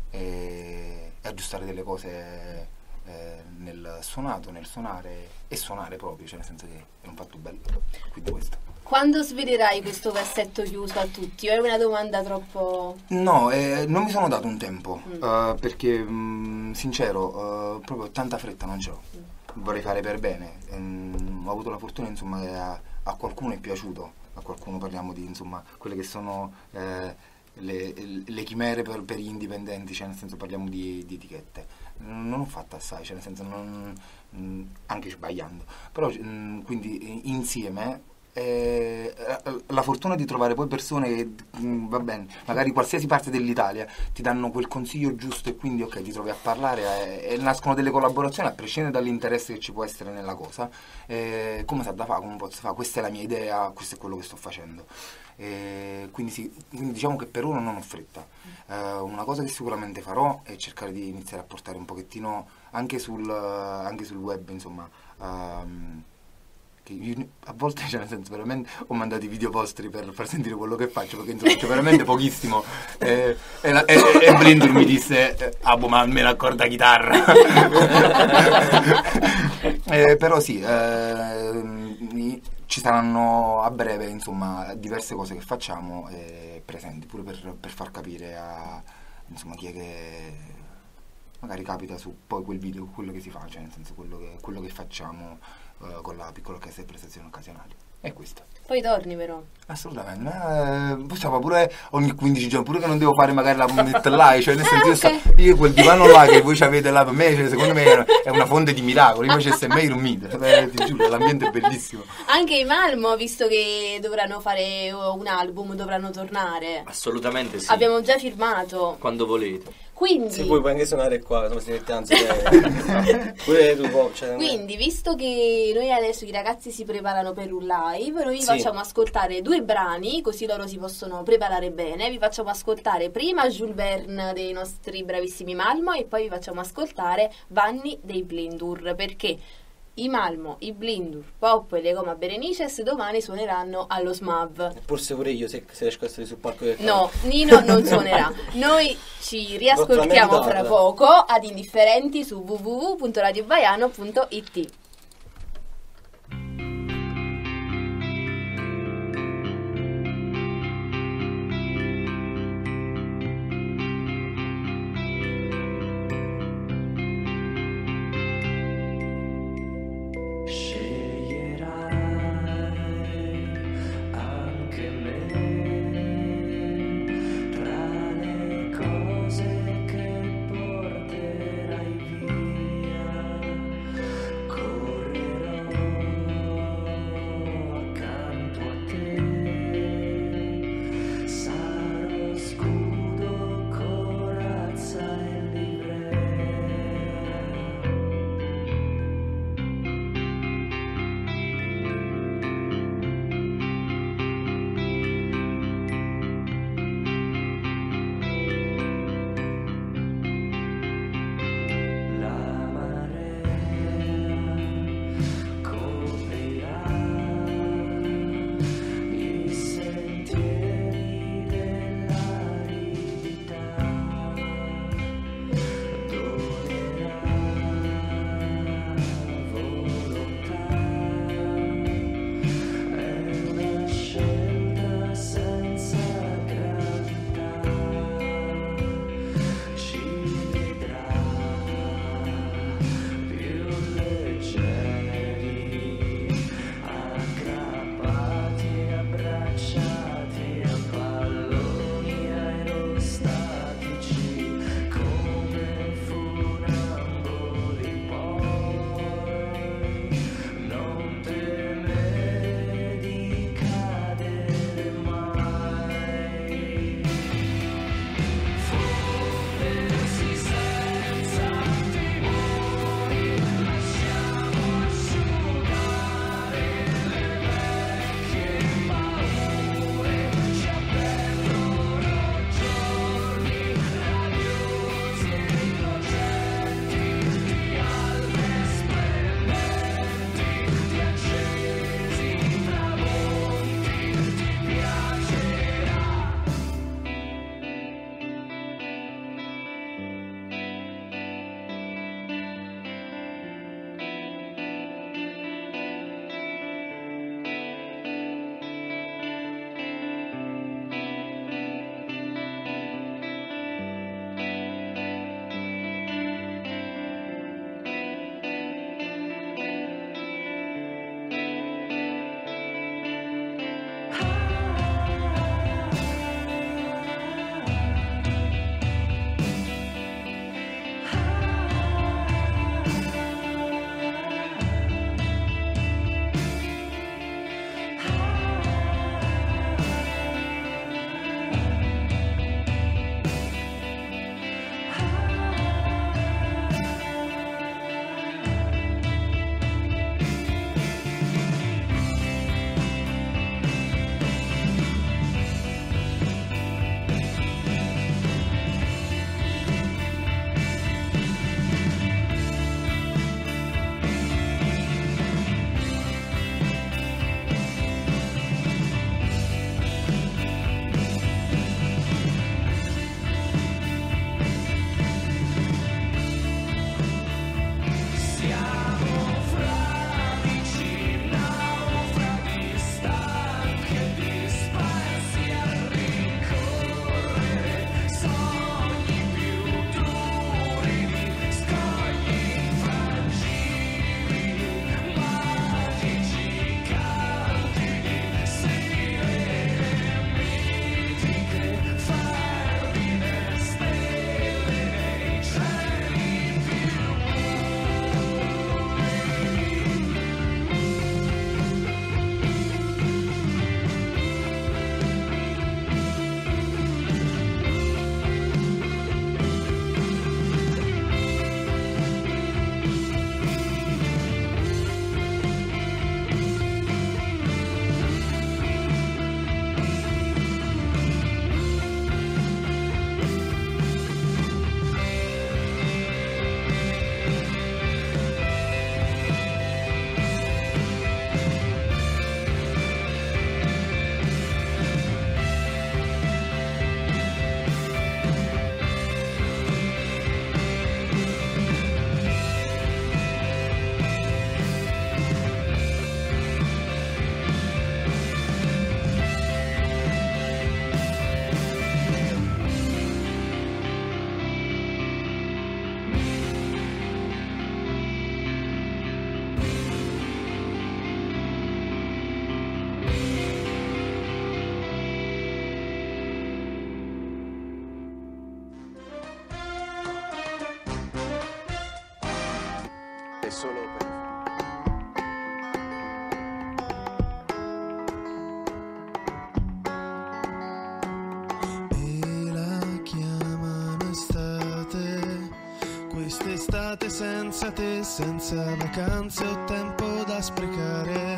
e, e aggiustare delle cose eh, nel suonato, nel suonare e suonare proprio, cioè nel senso che è un fatto bello. Quindi questo. Quando svelerai questo versetto chiuso a tutti? O è una domanda troppo... No, eh, non mi sono dato un tempo, Mm. uh, perché mh, sincero, uh, proprio tanta fretta non ce l'ho. Vorrei fare per bene. Um, ho avuto la fortuna insomma che a, a qualcuno è piaciuto, a qualcuno parliamo di insomma quelle che sono eh, le, le chimere per, per gli indipendenti, cioè nel senso parliamo di, di etichette. Non ho fatto assai, cioè nel senso non, mh, anche sbagliando, però mh, quindi insieme... Eh, la fortuna di trovare poi persone che mh, va bene, magari qualsiasi parte dell'Italia ti danno quel consiglio giusto e quindi ok, ti trovi a parlare eh, e nascono delle collaborazioni a prescindere dall'interesse che ci può essere nella cosa, eh, come sa da fare, come posso fare, questa è la mia idea, questo è quello che sto facendo, eh, quindi sì, quindi diciamo che per ora non ho fretta. Eh, una cosa che sicuramente farò è cercare di iniziare a portare un pochettino anche sul, anche sul web insomma, um, che io, a volte cioè nel senso veramente ho mandato i video vostri per far sentire quello che faccio, perché insomma c'è veramente pochissimo, eh, e, la, e, e Blindur mi disse ah boh, ma almeno accorda chitarra. eh, però sì, eh, ci saranno a breve, insomma, diverse cose che facciamo eh, presenti, pure per, per far capire a, insomma, chi è che magari capita su poi quel video, quello che si fa, cioè nel senso quello che, quello che facciamo uh, con la piccola orchestra di prestazioni occasionali. È questo. Poi torni però. Assolutamente, eh, possiamo pure ogni quindici giorni, pure che non devo fare magari la puntata live, cioè nel senso io, okay. sto, io quel divano là che voi avete là per me, cioè, secondo me è una fonte di miracoli, io facessi meglio un mito, eh, ti giuro, l'ambiente è bellissimo. Anche i Malmo, visto che dovranno fare un album, dovranno tornare. Assolutamente sì. Abbiamo già firmato. Quando volete. Quindi, sì, poi puoi anche suonare qua, insomma, si mette anzi, eh, pure tu può, cioè, quindi, visto che noi adesso i ragazzi si preparano per un live, noi vi sì. facciamo ascoltare due brani, così loro si possono preparare bene. Vi facciamo ascoltare prima Jules Verne dei nostri bravissimi Malmo e poi vi facciamo ascoltare Vanni dei Blindur, perché i Malmo, i Blindur, Pop e le Goma Berenices domani suoneranno allo S M A V. Forse pure io, se, se riesco a stare sul palco del No, Nino non suonerà. Noi ci riascoltiamo fra poco ad Indifferenti su w w w punto radio baiano punto i t. Che porterai via solo per... E la chiamano estate, quest'estate senza te, senza vacanze o tempo da sprecare.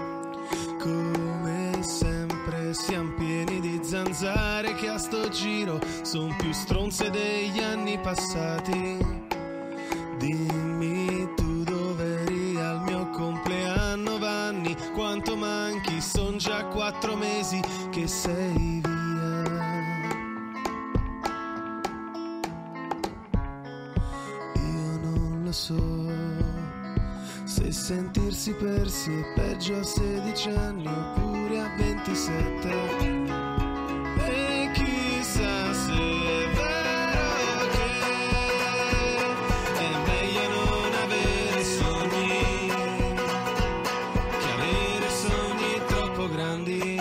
Come sempre siamo pieni di zanzare che a sto giro son più stronze degli anni passati. Dimmi tu dove eri al mio compleanno, Vanni, quanto manchi, son già quattro mesi che sei via. Io non lo so se sentirsi persi è peggio a sedici anni oppure a ventisette. E chissà se è vero che è meglio non avere sogni che avere sogni troppo grandi.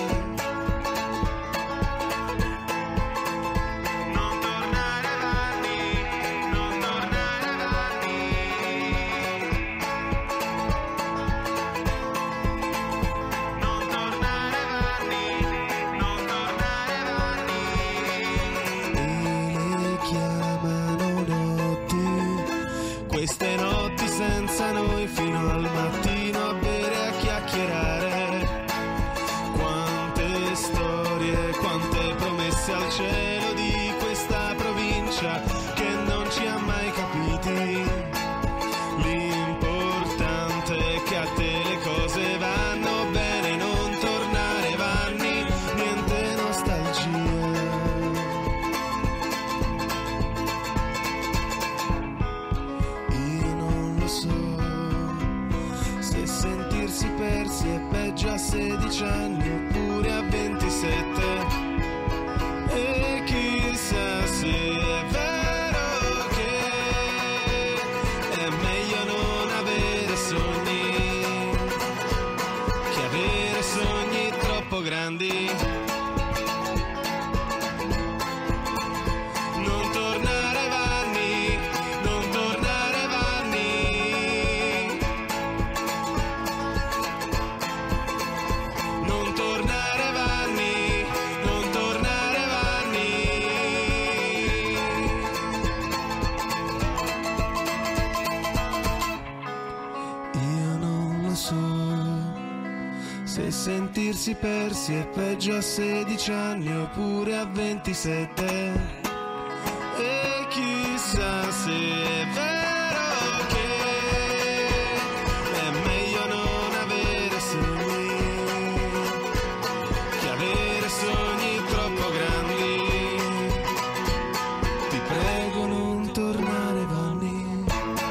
Non tornare avanti, non tornare avanti. Non tornare avanti, non tornare avanti. E le chiamano notti, queste notti senza noi fino al mattino a bere, a chiacchierare. Quante storie, quante promesse al cielo di questa provincia che non ci ha mai capiti. L'importante è che a te le cose vanno bene, non tornare Vanni, niente nostalgia. Io non lo so se sentirsi persi è peggio a sedici anni oppure a ventisette. E chissà se è vero che è meglio non avere sogni che avere sogni troppo grandi. Non tornare Vanni, non tornare Vanni. Non tornare Vanni, non tornare Vanni. Io non lo so se sentirsi persi è peggio a sedici anni oppure a ventisette. E chissà se è vero che è meglio non avere sogni che avere sogni troppo grandi. Ti prego non tornare Vanni.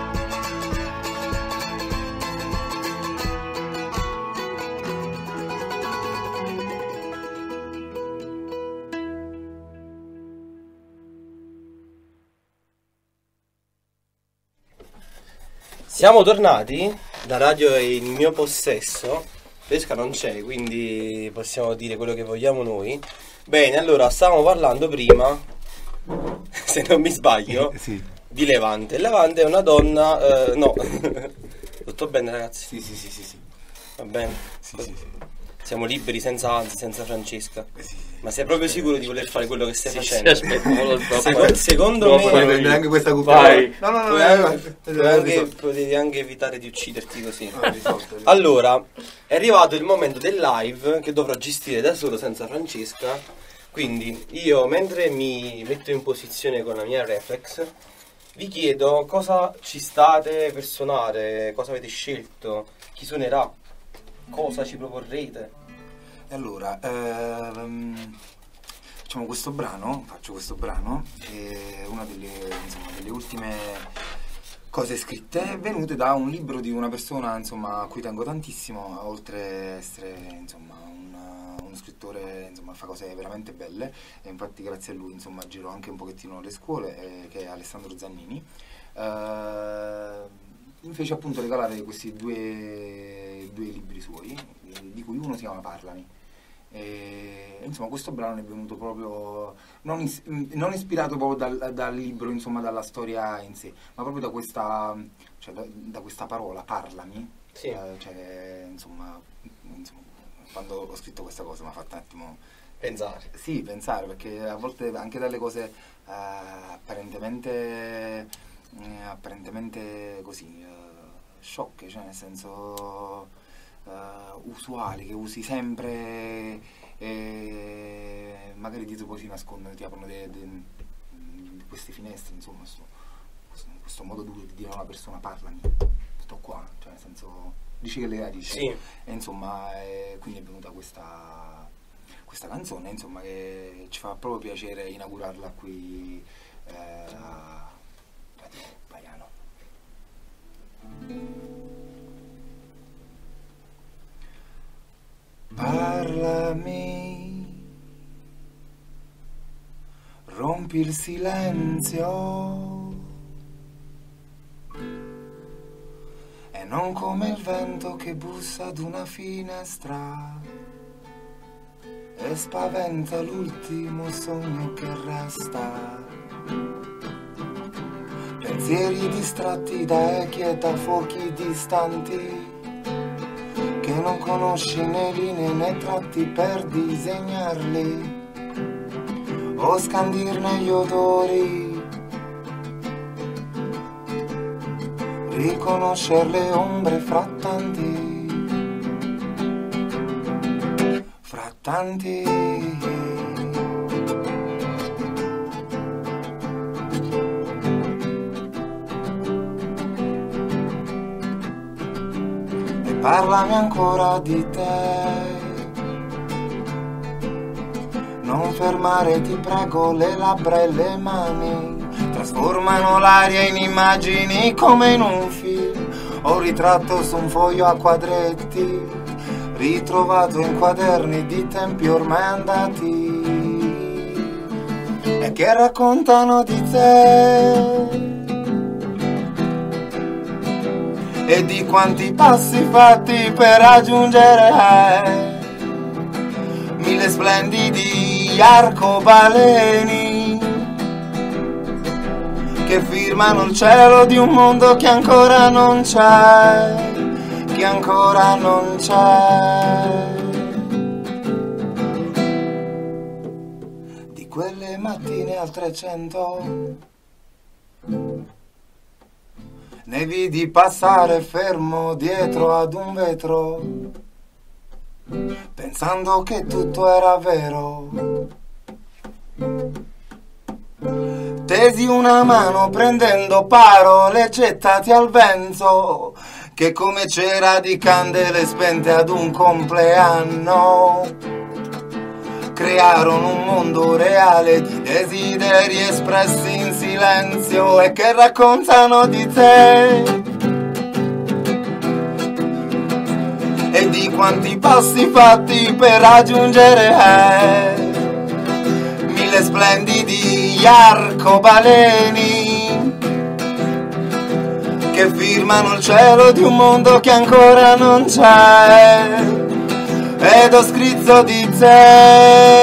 Siamo tornati, la radio è in mio possesso, Pesca non c'è, quindi possiamo dire quello che vogliamo noi. Bene, allora, stavamo parlando prima, se non mi sbaglio, Sì. di Levante. Levante è una donna, eh, no, tutto bene ragazzi? Sì, sì, sì, sì, sì. Va bene? Sì, sì, sì. Siamo liberi senza anzi, senza Francesca. Eh, sì, sì. Ma sei proprio sicuro di voler fare quello che stai Sì, facendo? sì, aspetta, non lo so. Secondo, secondo Dopo me Puoi Vai. prendere anche questa cuffia. Vai. No, no, no, puoi no, anche, no, puoi no, anche- risolto. potevi anche evitare di ucciderti così. No, risolto, risolto. Allora, è arrivato il momento del live che dovrò gestire da solo senza Francesca. Quindi io, mentre mi metto in posizione con la mia reflex, vi chiedo cosa ci state per suonare, cosa avete scelto, chi suonerà, cosa ci proporrete. E allora, ehm, facciamo questo brano, faccio questo brano, che è una delle, insomma, delle ultime cose scritte venute da un libro di una persona, insomma, a cui tengo tantissimo, oltre a essere, insomma, un, uno scrittore, insomma, fa cose veramente belle, e infatti grazie a lui, insomma, giro anche un pochettino le scuole, eh, che è Alessandro Zannini. Eh, mi fece appunto regalare questi due, due libri suoi, di cui uno si chiama Parlami. E, insomma, questo brano è venuto proprio non, is- non ispirato proprio dal, dal libro, insomma, dalla storia in sé, ma proprio da questa, cioè, da, da questa parola, parlami. Sì. Eh, cioè, insomma, insomma, quando ho scritto questa cosa mi ha fatto un attimo Pensare. sì, pensare, perché a volte anche dalle cose eh, apparentemente eh, apparentemente così eh, sciocche, cioè nel senso Uh, usuali, che usi sempre e magari dietro poi si nascondono, ti aprono de, de, de queste finestre, insomma, sto, questo, questo modo duro di dire a una persona parlami, sto qua, cioè nel senso dici che le dici. Sì. E insomma eh, quindi è venuta questa questa canzone, insomma, che ci fa proprio piacere inaugurarla qui eh, a Radio Baiano. Parlami, rompi il silenzio e non come il vento che bussa ad una finestra e spaventa l'ultimo sogno che resta. Pensieri distratti da echi e da fuochi distanti che non conosci né linee né tratti per disegnarli o scandirne gli odori, riconoscere le ombre fra tanti, fra tanti. Parlami ancora di te, non fermare ti prego, le labbra e le mani trasformano l'aria in immagini come in un film, ho ritratto su un foglio a quadretti, ritrovato in quaderni di tempi ormai andati e che raccontano di te e di quanti passi fatti per raggiungere eh, mille splendidi arcobaleni che firmano il cielo di un mondo che ancora non c'è, che ancora non c'è. Di quelle mattine al trecento ne vidi passare fermo dietro ad un vetro, pensando che tutto era vero. Tesi una mano prendendo parole gettate al vento, che come c'era di candele spente ad un compleanno crearono un mondo reale di desideri espressi in silenzio e che raccontano di te e di quanti passi fatti per raggiungere eh, mille splendidi arcobaleni che firmano il cielo di un mondo che ancora non c'è. Ed ho scritto di te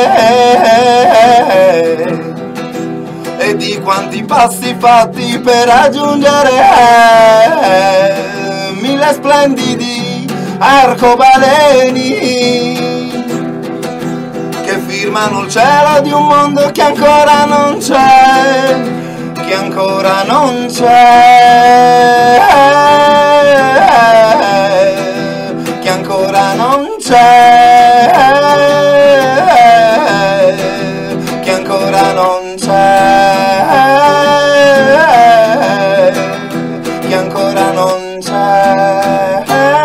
e di quanti passi fatti per raggiungere eh, mille splendidi arcobaleni che firmano il cielo di un mondo che ancora non c'è, che ancora non c'è, che ancora non c'è, che ancora non c'è, che ancora non c'è.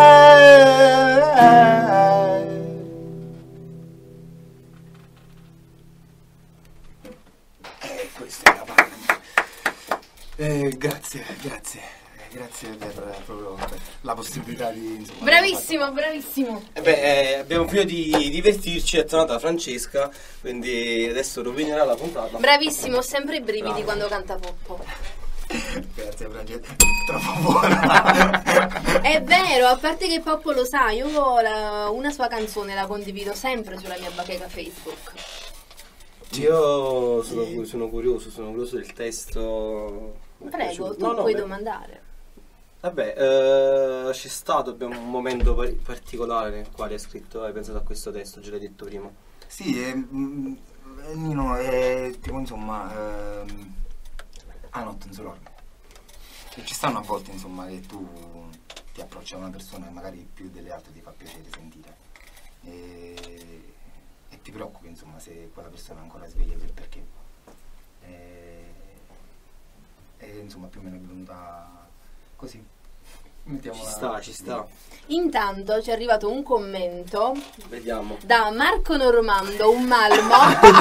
E questa è la parte. Eh, grazie, grazie. Grazie per, proprio, per la possibilità di... Insomma, bravissimo, bravissimo. Eh beh, eh, abbiamo finito di divertirci, è tornata Francesca, quindi adesso rovinerà la puntata. Bravissimo, ho sempre i brividi Bravo. quando canta Poppo. Grazie Francesca, troppo buona. È vero, a parte che Poppo lo sa, io la- una sua canzone la condivido sempre sulla mia bacheca Facebook. Io sono, sono curioso, sono curioso del testo. Mi è Prego, piaciuto. tu No, no, puoi beh, domandare. Vabbè, eh, c'è stato abbiamo un momento par- particolare nel quale hai scritto, hai pensato a questo testo, già l'hai detto prima. Sì, eh, mm, eh, Nino, è tipo insomma, ehm, ah no, non solo. E ci stanno a volte insomma che tu ti approcci a una persona che magari più delle altre ti fa piacere sentire e, e ti preoccupi insomma se quella persona è ancora sveglia del perché. E, e insomma più o meno è venuta così. Mettiamola Ci sta, ci sta. Intanto ci è arrivato un commento Vediamo. da Marco Normando, un malmo.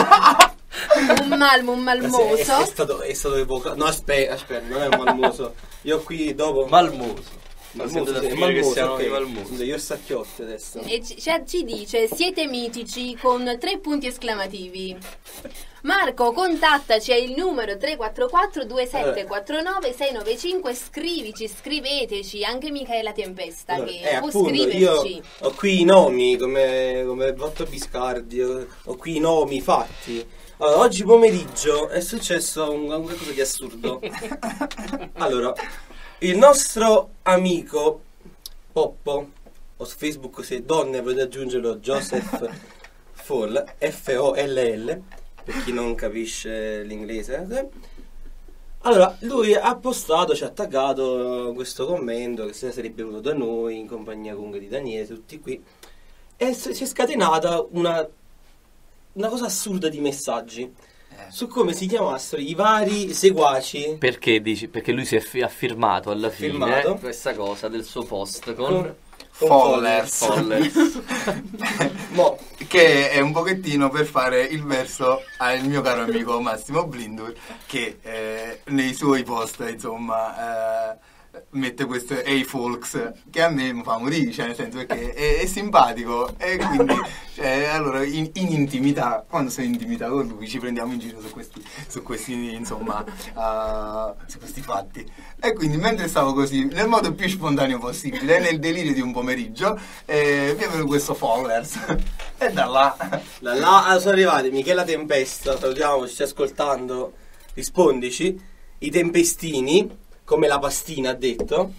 un malmo, un malmoso. È, è stato, è stato evocato. No, aspetta, aspetta, non è un malmoso. Io qui dopo. Malmoso. Malmoso, da sì, è finire che malmoso, siano ok. i malmosi. Scusa, io sacchiotti adesso. E ci, cioè, ci dice: siete mitici con tre punti esclamativi. Marco, contattaci al numero tre quattro quattro due sette quattro nove sei nove cinque. Scrivici, scriveteci. Anche Michaela Tempesta Allora, che eh, può appunto, scriverci. io ho qui i nomi come, come Botto Biscardi, ho, ho qui i nomi fatti. Allora, oggi pomeriggio è successo un, un qualcosa di assurdo. Allora, il nostro amico Poppo, o su Facebook se donne potete aggiungerlo, Joseph Fall, F O L L, per chi non capisce l'inglese. eh. Allora, lui ha postato, ci ha taggato questo commento che se ne sarebbe venuto da noi in compagnia comunque di Daniele, tutti qui, e s- si è scatenata una, una cosa assurda di messaggi su come si chiamassero i vari seguaci. Perché dici? Perché lui si è fi- ha firmato alla fine Firmato. questa cosa del suo post Con, con con Follers. Follers. Mo, Che è un pochettino per fare il verso al mio caro amico Massimo Blindur, che eh, nei suoi post insomma eh, mette questo hey folks, che a me mi fa morire, cioè nel senso perché è, è simpatico e quindi cioè, allora in, in intimità, quando sono in intimità con lui ci prendiamo in giro su questi, su questi insomma uh, su questi fatti, e quindi mentre stavo così nel modo più spontaneo possibile nel delirio di un pomeriggio eh, mi è venuto questo followers e da là da là ah, sono arrivati Michela Tempesta, salutiamo, ci stai ascoltando, rispondici, i tempestini, come la pastina ha detto.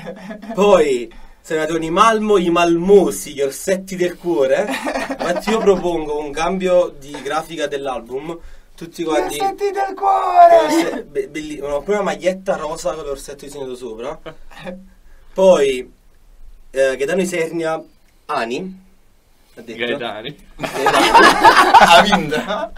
Poi Senatoni Malmo, i malmosi, gli orsetti del cuore. Infatti io propongo un cambio di grafica dell'album. Tutti quanti senti del cuore orse- be- belli- una prima maglietta rosa con l'orsetto disegnato sopra. Poi eh, Gaetano Isernia, Ani ha detto. Gaetani. ha vinto.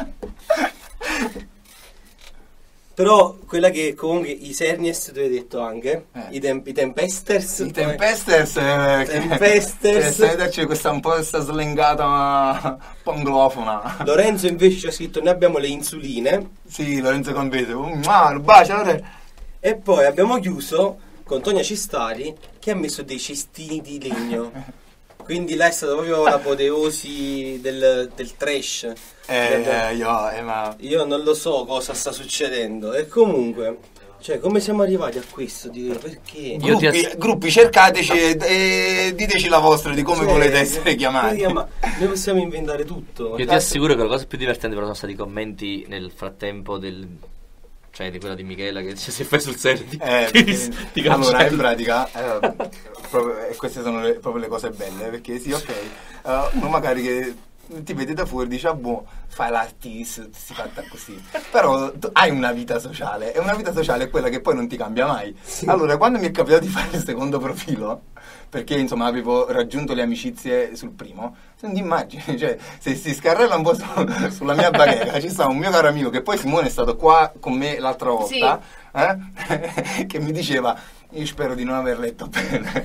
Però quella che comunque i Sernies tu hai detto anche, Eh. i, tem- i Tempesters. I Tempesters eh, che- Tempesters. cioè, stai c'è questa un po' questa slengata panglofona. Lorenzo invece ci ha scritto noi abbiamo le insuline. Sì, Lorenzo Convese, un un bacio Lorenzo. E poi abbiamo chiuso con Tonia Cistari che ha messo dei cestini di legno. Quindi là è stata proprio l'apoteosi del, del trash. Eh, Del- eh, io, eh, ma Io non lo so cosa sta succedendo. E comunque, cioè, come siamo arrivati a questo? Di, perché? Io ti gruppi, ass- gruppi, cercateci e, e diteci la vostra di come Cioè, volete essere chiamati. chiama- Noi possiamo inventare tutto. Io ti assicuro che la cosa più divertente però sono stati i commenti nel frattempo del... cioè di quella di Michela che se fai sul serio ti, Eh, ti, perché- ti allora cancella. in pratica eh, proprio, e queste sono le, proprio le cose belle, perché sì, ok, eh, uno magari che ti vede da fuori dice ah boh, fai l'artista, si fatta così, però tu hai una vita sociale e una vita sociale è quella che poi non ti cambia mai. Allora quando mi è capitato di fare il secondo profilo, perché insomma avevo raggiunto le amicizie sul primo, non ti immagini, cioè se si scarrella un po' su- sulla mia bacheca ci sta un mio caro amico che poi Simone è stato qua con me l'altra volta, eh? che mi diceva io spero di non aver letto bene.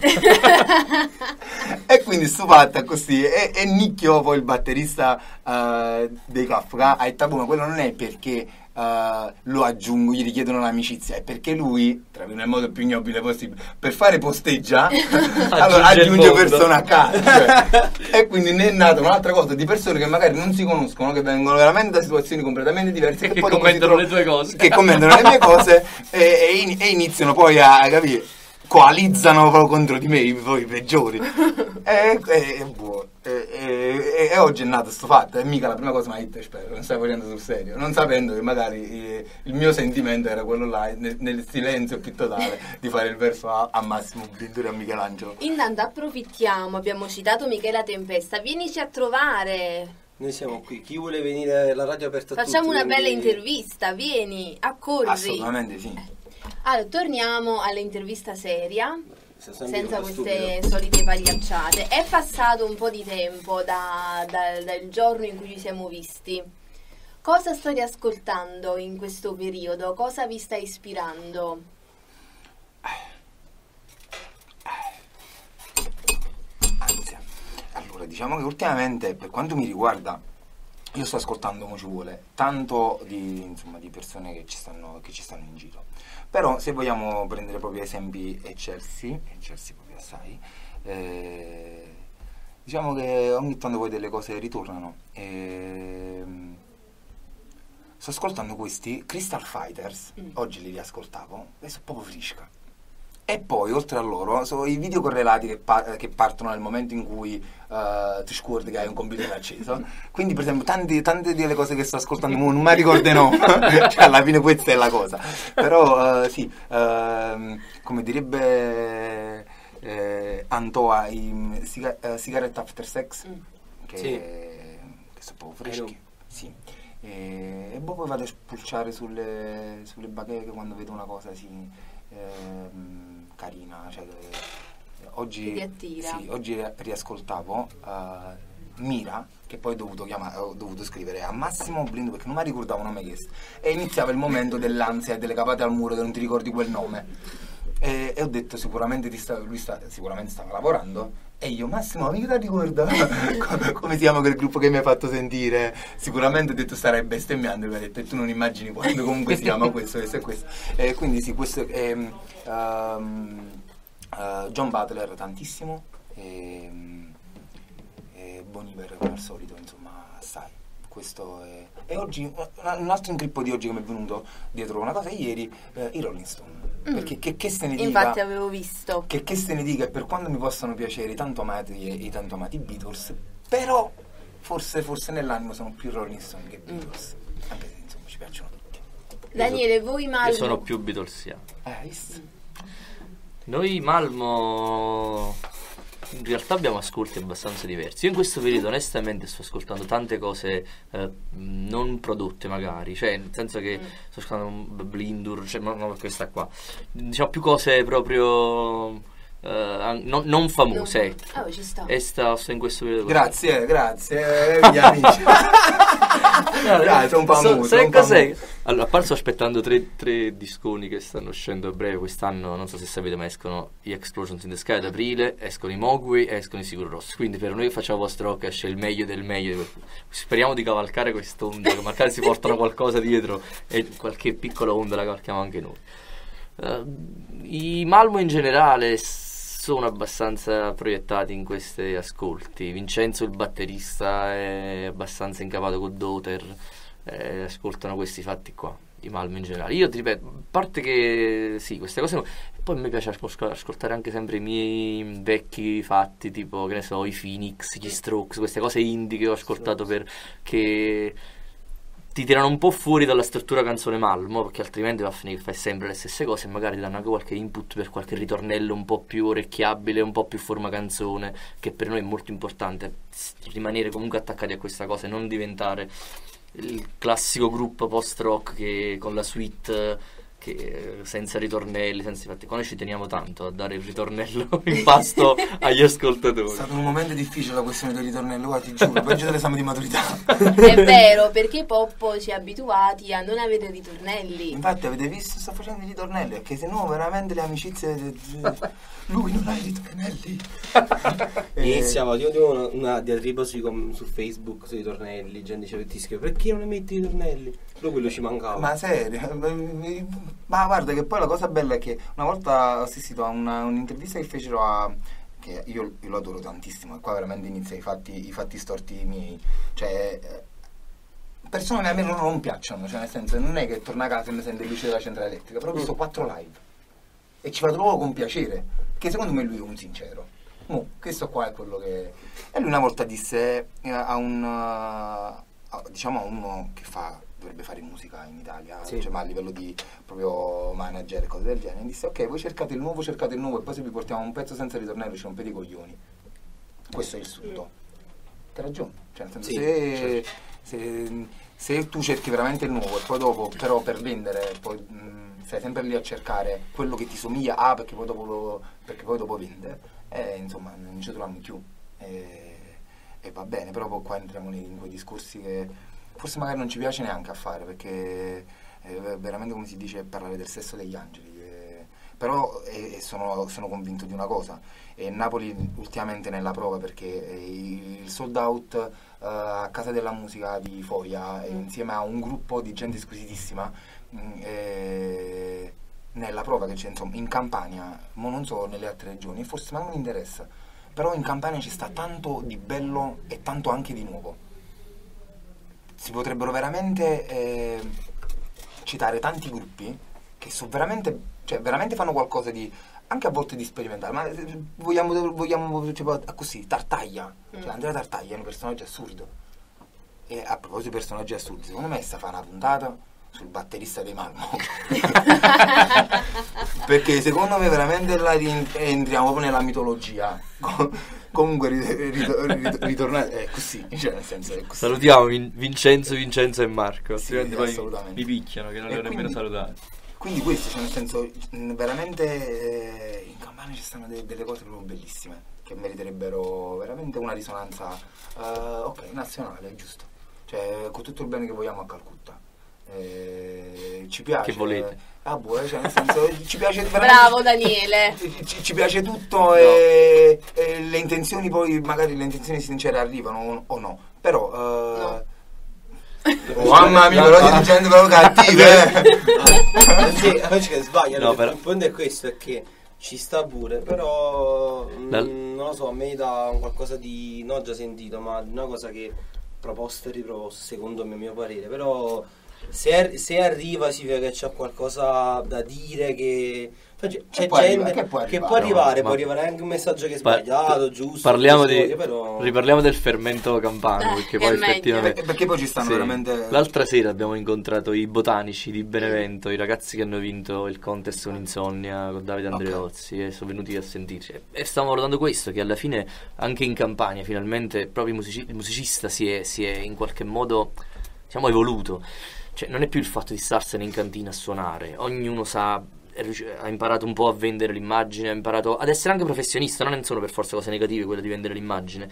E quindi sto fatta così e, e Nicchio poi il batterista eh, dei Kafka ha detto ma quello non è perché uh, lo aggiungo, gli richiedono l'amicizia, è perché lui, tra nel modo più ignobile possibile, per fare posteggia, allora aggiunge persone a caso. Cioè, e quindi ne è nata un'altra cosa di persone che magari non si conoscono, che vengono veramente da situazioni completamente diverse, che, che poi commentano le tue cose. Che commentano le mie cose e, e, in, e iniziano poi a, a capire, coalizzano proprio contro di me, i, poi i peggiori. E, e, e, boh, e, e, e oggi è nato sto fatto, e mica la prima cosa mi ha detto, spero, non stai facendo sul serio, non sapendo che magari eh, il mio sentimento era quello là, nel, nel silenzio più totale, di fare il verso a, a Massimo Blinduri e a Michelangelo. Intanto approfittiamo, abbiamo citato Michela Tempesta, vienici a trovare. Noi siamo qui, chi vuole venire alla radio aperta a tutti? Facciamo una quindi... bella intervista, vieni, accorri. Assolutamente sì. Allora, torniamo all'intervista seria, senza queste stupido. solite pagliacciate. È passato un po' di tempo da, da, dal giorno in cui ci siamo visti. Cosa state ascoltando in questo periodo? Cosa vi sta ispirando? Ansia. Allora, diciamo che ultimamente, per quanto mi riguarda, io sto ascoltando, mo ci vuole, tanto di, insomma, di persone che ci stanno, che ci stanno in giro. Però se vogliamo prendere proprio esempi eccelsi, eccelsi proprio assai, eh, diciamo che ogni tanto poi delle cose ritornano. E, sto ascoltando questi Crystal Fighters, mm. oggi li riascoltavo e sono proprio frisca. E poi, oltre a loro, sono i video correlati che, pa- che partono nel momento in cui uh, ti scordi che hai un computer acceso. Quindi, per esempio, tanti, tante delle cose che sto ascoltando non mi ricordo no. Cioè, alla fine questa è la cosa. Però, uh, sì, uh, come direbbe eh, Antoa, i ciga- uh, Cigarette After Sex, mm. che, sì. che sono proprio freschi. Sì. E, e poi vado a spulciare sulle, sulle bacheche quando vedo una cosa sì, ehm, carina, cioè, eh, oggi, ti attira. Sì, oggi riascoltavo uh, Mira, che poi ho dovuto, chiamare, ho dovuto scrivere a Massimo Blindo perché non mi ricordavo un nome chiesto, e iniziava il momento dell'ansia e delle capate al muro che non ti ricordi quel nome, e, e ho detto sicuramente ti sta, lui sta, sicuramente stava lavorando. E io, Massimo, mica ti ricordo come si chiama quel gruppo che mi hai fatto sentire? Sicuramente ho detto starei bestemmiando, mi ha detto, e tu non immagini quando comunque si chiama questo, questo e questo. E quindi sì, questo è um, uh, John Butler tantissimo, e, e Bon Iver come al solito, insomma, assai. Questo è... E oggi, un altro ingrippo di oggi che mi è venuto dietro una cosa ieri, eh, i Rolling Stone. Mm. Perché che, che se ne dica... Infatti avevo visto. Che, che se ne dica, per quanto mi possano piacere i tanto amati e i tanto amati Beatles, però forse, forse nell'animo sono più Rolling Stone che Beatles. Mm. Anche se insomma ci piacciono tutti. Daniele, voi Malmo... Io sono più Beatlesiano. Eh, visto? Noi Malmo... in realtà abbiamo ascolti abbastanza diversi. Io in questo periodo onestamente sto ascoltando tante cose eh, non prodotte magari, cioè nel senso che mm. sto ascoltando un Blindur, cioè no, questa qua, diciamo più cose proprio Uh, non, non famose, no. Oh, ci sta. E sta, sto in questo periodo. Grazie, così. grazie, eh, gli amici. No, Dai, sono famoso. So, sai cos'è? Allora, a parte sto aspettando tre, tre disconi che stanno uscendo a breve quest'anno. Non so se sapete, ma escono gli Explosions in the Sky ad aprile, escono i Mogwai e escono i Sigur Rós. Quindi per noi che facciamo post rock esce il meglio del meglio. Speriamo di cavalcare quest'onda, che magari si portano qualcosa dietro e qualche piccola onda la cavalchiamo anche noi. Uh, I Malmo in generale sono abbastanza proiettati in questi ascolti. Vincenzo il batterista è abbastanza incapato col Doter, eh, ascoltano questi fatti qua, i Malmo in generale. Io ti ripeto, a parte che sì, queste cose no. Poi mi piace ascoltare anche sempre i miei vecchi fatti, tipo, che ne so, i Phoenix, gli Strokes, queste cose indie che ho ascoltato per che ti tirano un po' fuori dalla struttura canzone Malmo, perché altrimenti va a finire che fai sempre le stesse cose e magari ti danno anche qualche input per qualche ritornello un po' più orecchiabile, un po' più forma canzone, che per noi è molto importante rimanere comunque attaccati a questa cosa e non diventare il classico gruppo post rock che con la suite che senza ritornelli, senza infatti qua noi ci teniamo tanto a dare il ritornello in pasto agli ascoltatori. È stato un momento difficile la questione del ritornello, guarda, ti giuro, peggio dell'esame di maturità. È vero, perché Poppo ci ha abituati a non avere ritornelli. Infatti avete visto, sta facendo i ritornelli, perché se no veramente le amicizie lui non ha i ritornelli. Iniziamo, io devo una, una diatriba su, su Facebook sui ritornelli, gente diceva ti scrive perché non ne metti i ritornelli? Però quello ci mancava. Ma serio? Ma guarda che poi la cosa bella è che una volta ho assistito a una, un'intervista che fecero a... che io, io lo adoro tantissimo, e qua veramente inizia i fatti, i fatti storti miei. Cioè, persone che a me non, non piacciono, cioè nel senso, non è che torna a casa e mi sente il luce della centrale elettrica, però ho visto quattro live e ci vado proprio con piacere, che secondo me lui è un sincero. Mo, questo qua è quello che... E lui una volta disse eh, a un... Uh, a, diciamo a uno che fa... dovrebbe fare musica in Italia, sì. Cioè, ma a livello di proprio manager e cose del genere, disse ok, voi cercate il nuovo, cercate il nuovo e poi se vi portiamo un pezzo senza ritornello ci rompete i coglioni. Questo è il sunto. T'ha ragione, cioè nel senso, sì, se, certo. se, se tu cerchi veramente il nuovo e poi dopo però per vendere poi mh, stai sempre lì a cercare quello che ti somiglia a ah, perché poi dopo perché poi dopo vende, eh, insomma non ci troviamo più e, e va bene, però poi qua entriamo in quei discorsi che forse magari non ci piace neanche a fare, perché è veramente, come si dice, parlare del sesso degli angeli. Eh, però eh, sono, sono convinto di una cosa, e Napoli ultimamente nella prova, perché il sold out eh, a Casa della Musica di Foglia, mm. insieme a un gruppo di gente squisitissima, mh, eh, nella prova che c'è insomma in Campania, ma non so nelle altre regioni, forse ma non mi interessa, però in Campania ci sta tanto di bello e tanto anche di nuovo. Si potrebbero veramente eh, citare tanti gruppi che sono veramente, cioè veramente fanno qualcosa di, anche a volte di sperimentale, ma eh, vogliamo, vogliamo cioè, così, Tartaglia, mm. cioè Andrea Tartaglia è un personaggio assurdo. E a proposito di personaggi assurdi, secondo me sta fa una puntata sul batterista dei Malmo. Perché secondo me veramente là entriamo proprio nella mitologia. Comunque ritornare è così, cioè nel senso è così. Salutiamo Vin- Vincenzo, Vincenzo e Marco. Sì, poi mi picchiano che non li ho nemmeno salutati. Quindi questo, cioè nel senso, veramente eh, in Campania ci stanno de- delle cose proprio bellissime che meriterebbero veramente una risonanza uh, ok, nazionale, giusto. Cioè con tutto il bene che vogliamo a Calcutta. Eh, ci piace. Che volete? Ah, boh, cioè nel senso, ci piace veramente. Bravo Daniele. Ci, ci piace tutto, no. e, e le intenzioni poi magari le intenzioni sincere arrivano o, o no. Però uh, no. Oh, mamma mia, però siete dicendo proprio cattive. Sì, oggi che sbagliano. No, il però... punto è questo, è che ci sta pure, però La... mh, non lo so, a me dà un qualcosa di non già sentito, ma una cosa che proposto e riproposto, secondo me, a mio parere, però se, se arriva significa che c'è qualcosa da dire, che c'è che gente arriva, che può che arrivare, può arrivare, no, può ma... arrivare anche un messaggio che è Pa- sbagliato, giusto, parliamo di storie, però... riparliamo del fermento campano, Eh, perché è poi meglio. effettivamente perché, perché poi ci stanno sì. veramente. L'altra sera abbiamo incontrato i botanici di Benevento, i ragazzi che hanno vinto il contest con Insonnia con Davide Andreozzi, okay. E sono venuti a sentirci e stavamo valutando questo, che alla fine anche in Campania finalmente proprio il, musici- il musicista si è, si è in qualche modo, diciamo, evoluto. Cioè non è più il fatto di starsene in cantina a suonare, ognuno sa, ha imparato un po' a vendere l'immagine, ha imparato ad essere anche professionista, non sono per forza cose negative quella di vendere l'immagine,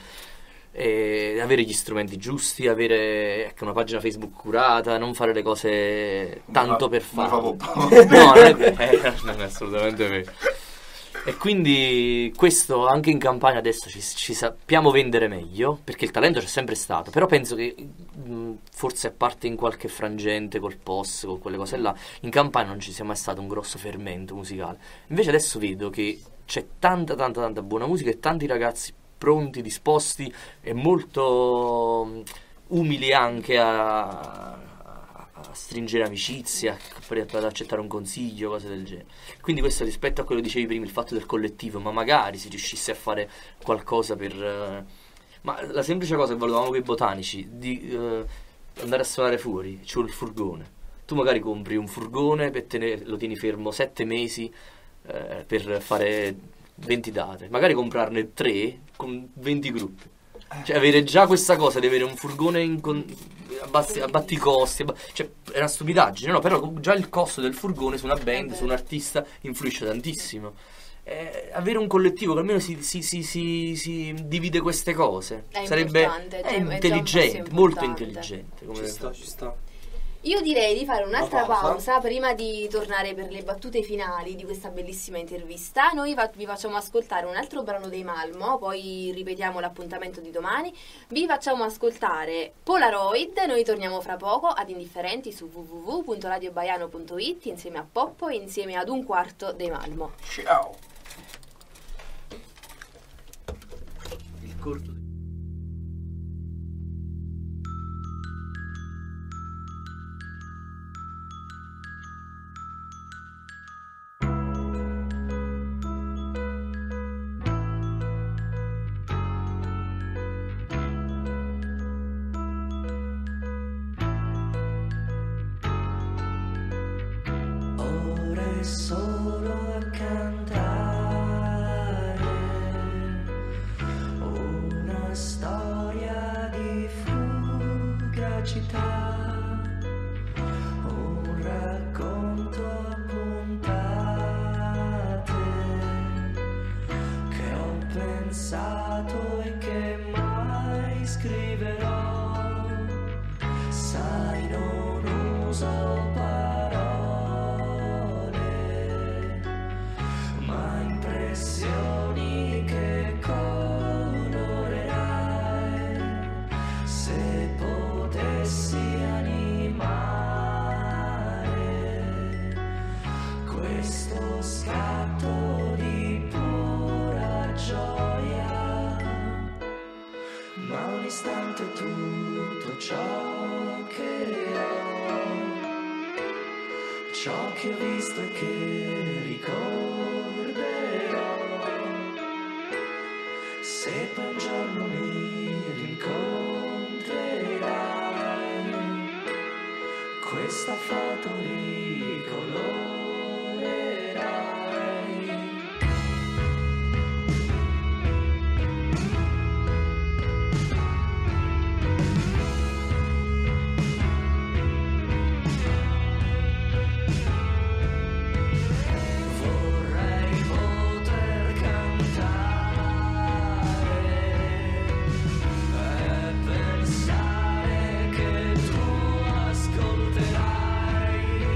e avere gli strumenti giusti, avere ecco, una pagina Facebook curata, non fare le cose tanto fa, per fare. Fa no, non è, eh, non è assolutamente vero. E quindi questo anche in Campania adesso ci, ci sappiamo vendere meglio, perché il talento c'è sempre stato, però penso che mh, forse a parte in qualche frangente col P O S, con quelle cose là, in Campania non ci sia mai stato un grosso fermento musicale. Invece adesso vedo che c'è tanta tanta tanta buona musica e tanti ragazzi pronti, disposti e molto mh, umili anche a a stringere amicizia, ad accettare un consiglio, cose del genere. Quindi questo rispetto a quello che dicevi prima, il fatto del collettivo, ma magari si riuscisse a fare qualcosa per uh, ma la semplice cosa che valutavamo con i botanici di uh, andare a suonare fuori, c'è il furgone, tu magari compri un furgone per tenere, lo tieni fermo sette mesi uh, per fare venti date, magari comprarne tre con venti gruppi. Cioè avere già questa cosa di avere un furgone in con... a, bassi, a batti costi, a... cioè è una stupidaggine, no? Però già il costo del furgone su una band, su un artista influisce tantissimo. Eh, avere un collettivo che almeno si, si, si, si, si divide queste cose è sarebbe importante, è è intelligente, già un molto importante. intelligente come ci sta, ci sta. Io direi di fare un'altra Una pausa. pausa prima di tornare per le battute finali di questa bellissima intervista. Noi va- vi facciamo ascoltare un altro brano dei Malmo, poi ripetiamo l'appuntamento di domani. Vi facciamo ascoltare Polaroid, noi torniamo fra poco ad Indifferenti su w w w punto radio baiano punto i t insieme a Poppo e insieme ad un quarto dei Malmo. Ciao. Il corto di... Ore solo a cantare una storia di fugacità, un racconto a puntate che ho pensato e che mai scriverò. Sai, non uso parole, ma impressioni che colorerai. Se potessi animare questo scatto di pura gioia, ma un istante tutto ciò che ho, ciò che ho visto e che ricorderò. Se poi un giorno mi rincontrerai, questa foto ricolorerai. Vorrei poter cantare e pensare che tu ascolterai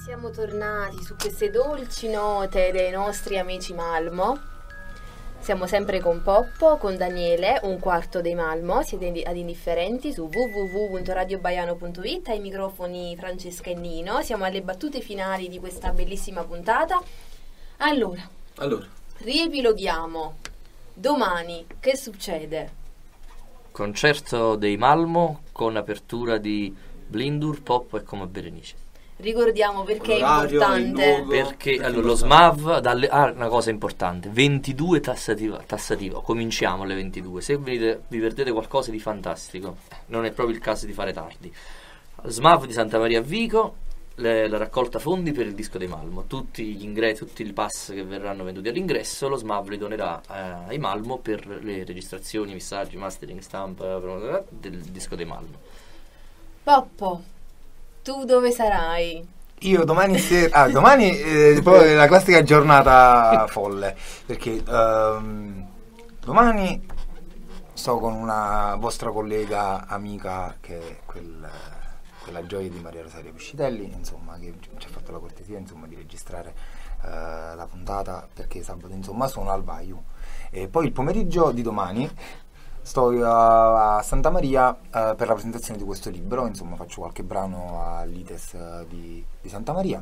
Siamo tornati su queste dolci note dei nostri amici Malmo. Siamo sempre con Poppo, con Daniele, un quarto dei Malmo. Siete indi- ad Indifferenti su w w w punto radio baiano punto i t. Ai microfoni Francesca e Nino. Siamo alle battute finali di questa bellissima puntata. Allora, Allora, riepiloghiamo. Domani che succede? Concerto dei Malmo con apertura di Blindur, Poppo e Come Berenice. Ricordiamo perché L'orario, è il importante. luogo. Perché Perché allora, lo lo sa. SMAV, dalle, ah, una cosa importante, ventidue tassativa, tassativa, cominciamo alle ventidue, se venite, vi perdete qualcosa di fantastico, non è proprio il caso di fare tardi. SMAV di Santa Maria a Vico, le- la raccolta fondi per il disco dei Malmo, tutti gli ingressi, tutti i pass che verranno venduti all'ingresso, lo SMAV li donerà eh, ai Malmo per le registrazioni, messaggi, mastering, stampa eh, del disco dei Malmo. Poppo, tu dove sarai? Io domani sera, ah, domani eh, poi è la classica giornata folle, perché ehm, domani sto con una vostra collega amica che è quel, quella gioia di Maria Rosaria Piscitelli, insomma, che ci ha fatto la cortesia, insomma, di registrare eh, la puntata, perché sabato, insomma, sono al Vaiu. E poi il pomeriggio di domani sto a Santa Maria eh, per la presentazione di questo libro, insomma faccio qualche brano all'I T E S eh, di, di Santa Maria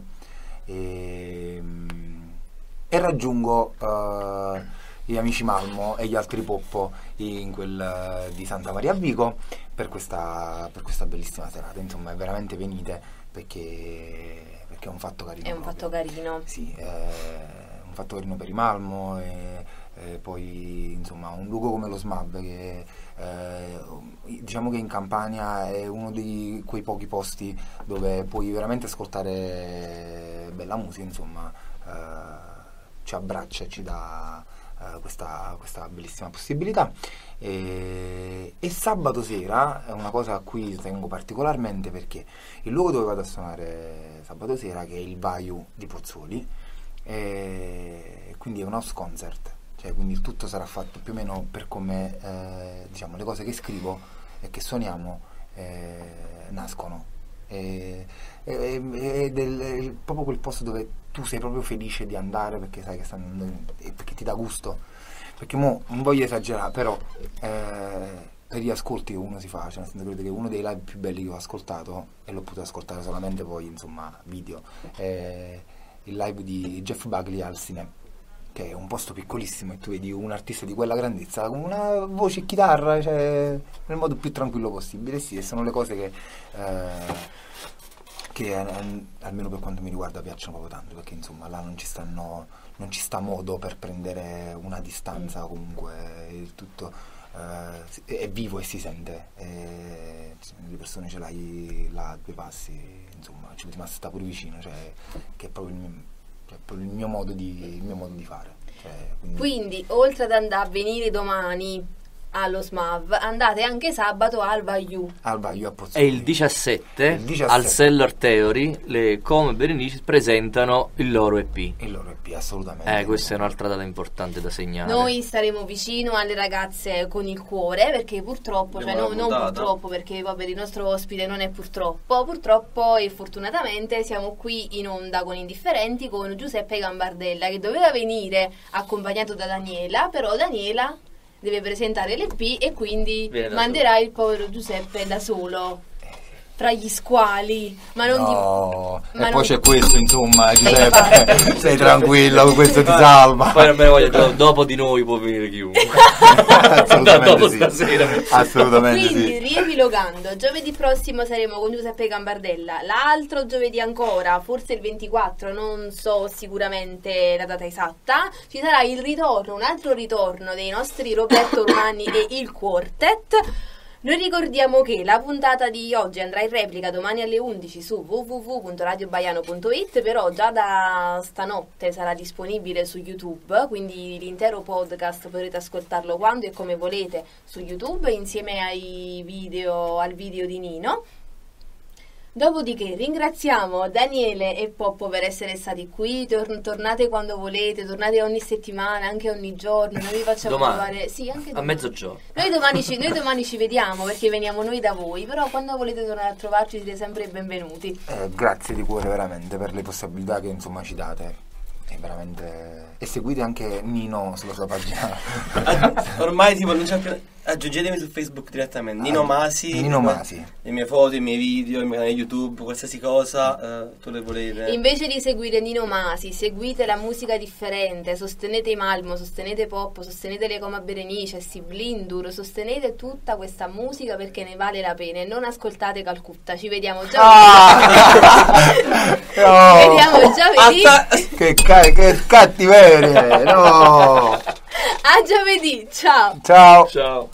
e, e raggiungo eh, gli amici Malmo e gli altri Poppo in quel eh, di Santa Maria a Vico per questa, per questa bellissima serata. Insomma, veramente venite perché, perché è un fatto carino. È un proprio. fatto carino. Sì, è un fatto carino per i Malmo e Eh, poi insomma un luogo come lo SMAV che eh, diciamo che in Campania è uno di quei pochi posti dove puoi veramente ascoltare bella musica, insomma eh, ci abbraccia e ci dà eh, questa, questa bellissima possibilità e, e sabato sera è una cosa a cui tengo particolarmente perché il luogo dove vado a suonare sabato sera, che è il Vaiu di Pozzuoli, e quindi è un house concert. Cioè, quindi il tutto sarà fatto più o meno per come eh, diciamo le cose che scrivo e che suoniamo eh, nascono e, e, ed è il- proprio quel posto dove tu sei proprio felice di andare perché sai che stanno andando e perché ti dà gusto, perché mo non voglio esagerare, però eh, per gli ascolti che uno si fa, cioè nel senso, credo che uno dei live più belli che ho ascoltato, e l'ho potuto ascoltare solamente poi insomma video, è il live di Jeff Buckley al Cine, che è un posto piccolissimo e tu vedi un artista di quella grandezza con una voce e chitarra, cioè nel modo più tranquillo possibile. Sì, e sono le cose che eh, che eh, almeno per quanto mi riguarda piacciono proprio tanto, perché insomma là non ci stanno non ci sta modo per prendere una distanza, comunque il tutto eh, è vivo e si sente e le persone ce l'hai là a due passi, insomma ci potremmo stare pure vicino, cioè che è proprio il mio, cioè, proprio il mio modo di il mio modo di fare, cioè, quindi, Quindi, oltre ad andare a venire domani allo SMAV, andate anche sabato al Vaiu. Alba, io a Pozzuoli. E il diciassette, Il diciassette. al Cellar Theory le Come Berenice presentano il loro E P. il loro E P, assolutamente. Eh, questa è un'altra data importante da segnare. Noi staremo vicino alle ragazze con il cuore, perché purtroppo, cioè Abbiamo no- la non puntata. purtroppo, perché vabbè, il nostro ospite non è purtroppo, purtroppo e fortunatamente siamo qui in onda con Indifferenti con Giuseppe Gambardella, che doveva venire accompagnato da Daniela, però Daniela deve presentare l'E P e quindi Viene da manderà il povero Giuseppe da solo fra gli squali, ma non No, di ma e non- poi c'è questo, insomma, infatti. Giuseppe, sei tranquillo, questo ti salva. Poi non me ne voglio, do- dopo di noi può venire chiunque. Assolutamente dopo sì. stasera. Assolutamente Quindi, sì. riepilogando, giovedì prossimo saremo con Giuseppe Gambardella, l'altro giovedì ancora, forse il ventiquattro, non so sicuramente la data esatta, ci sarà il ritorno, un altro ritorno dei nostri Roberto Romani e il Quartet. Noi ricordiamo che la puntata di oggi andrà in replica domani alle undici su w w w punto radio baiano punto i t, però già da stanotte sarà disponibile su YouTube, quindi l'intero podcast potrete ascoltarlo quando e come volete su YouTube insieme ai video, al video di Nino. Dopodiché ringraziamo Daniele e Poppo per essere stati qui, tor- tornate quando volete, tornate ogni settimana, anche ogni giorno, noi vi facciamo Domani. trovare... Sì, anche A domani. mezzogiorno. Noi domani, ci, noi domani ci vediamo perché veniamo noi da voi, però quando volete tornare a trovarci siete sempre benvenuti. Eh, grazie di cuore veramente per le possibilità che insomma ci date. È veramente... E seguite anche Nino sulla sua pagina. Ah, ormai tipo non c'è più... Aggiungetemi su Facebook direttamente. Nino Masi. Nino Masi. Le mie foto, i miei video, il mio canale YouTube, qualsiasi cosa eh, tu le volete. Invece di seguire Nino Masi, seguite la musica differente, sostenete i Malmo, sostenete Poppo, sostenete le Coma Berenice, Siblindur, sostenete tutta questa musica perché ne vale la pena e non ascoltate Calcutta. Ci vediamo giovedì. Ah! No! Ci vediamo giovedì. Atta- Che, ca- che cattiverie! No! A giovedì, ciao. Ciao! Ciao.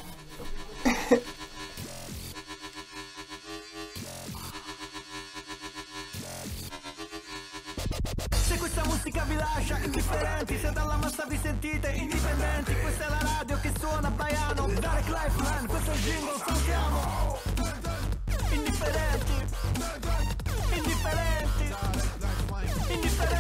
Se questa musica vi lascia indifferenti, se dalla massa vi sentite indipendenti, questa è la radio che suona Baiano. Dark Life Man, questo è il jingle, saltiamo. Indifferenti, indifferenti, indifferenti.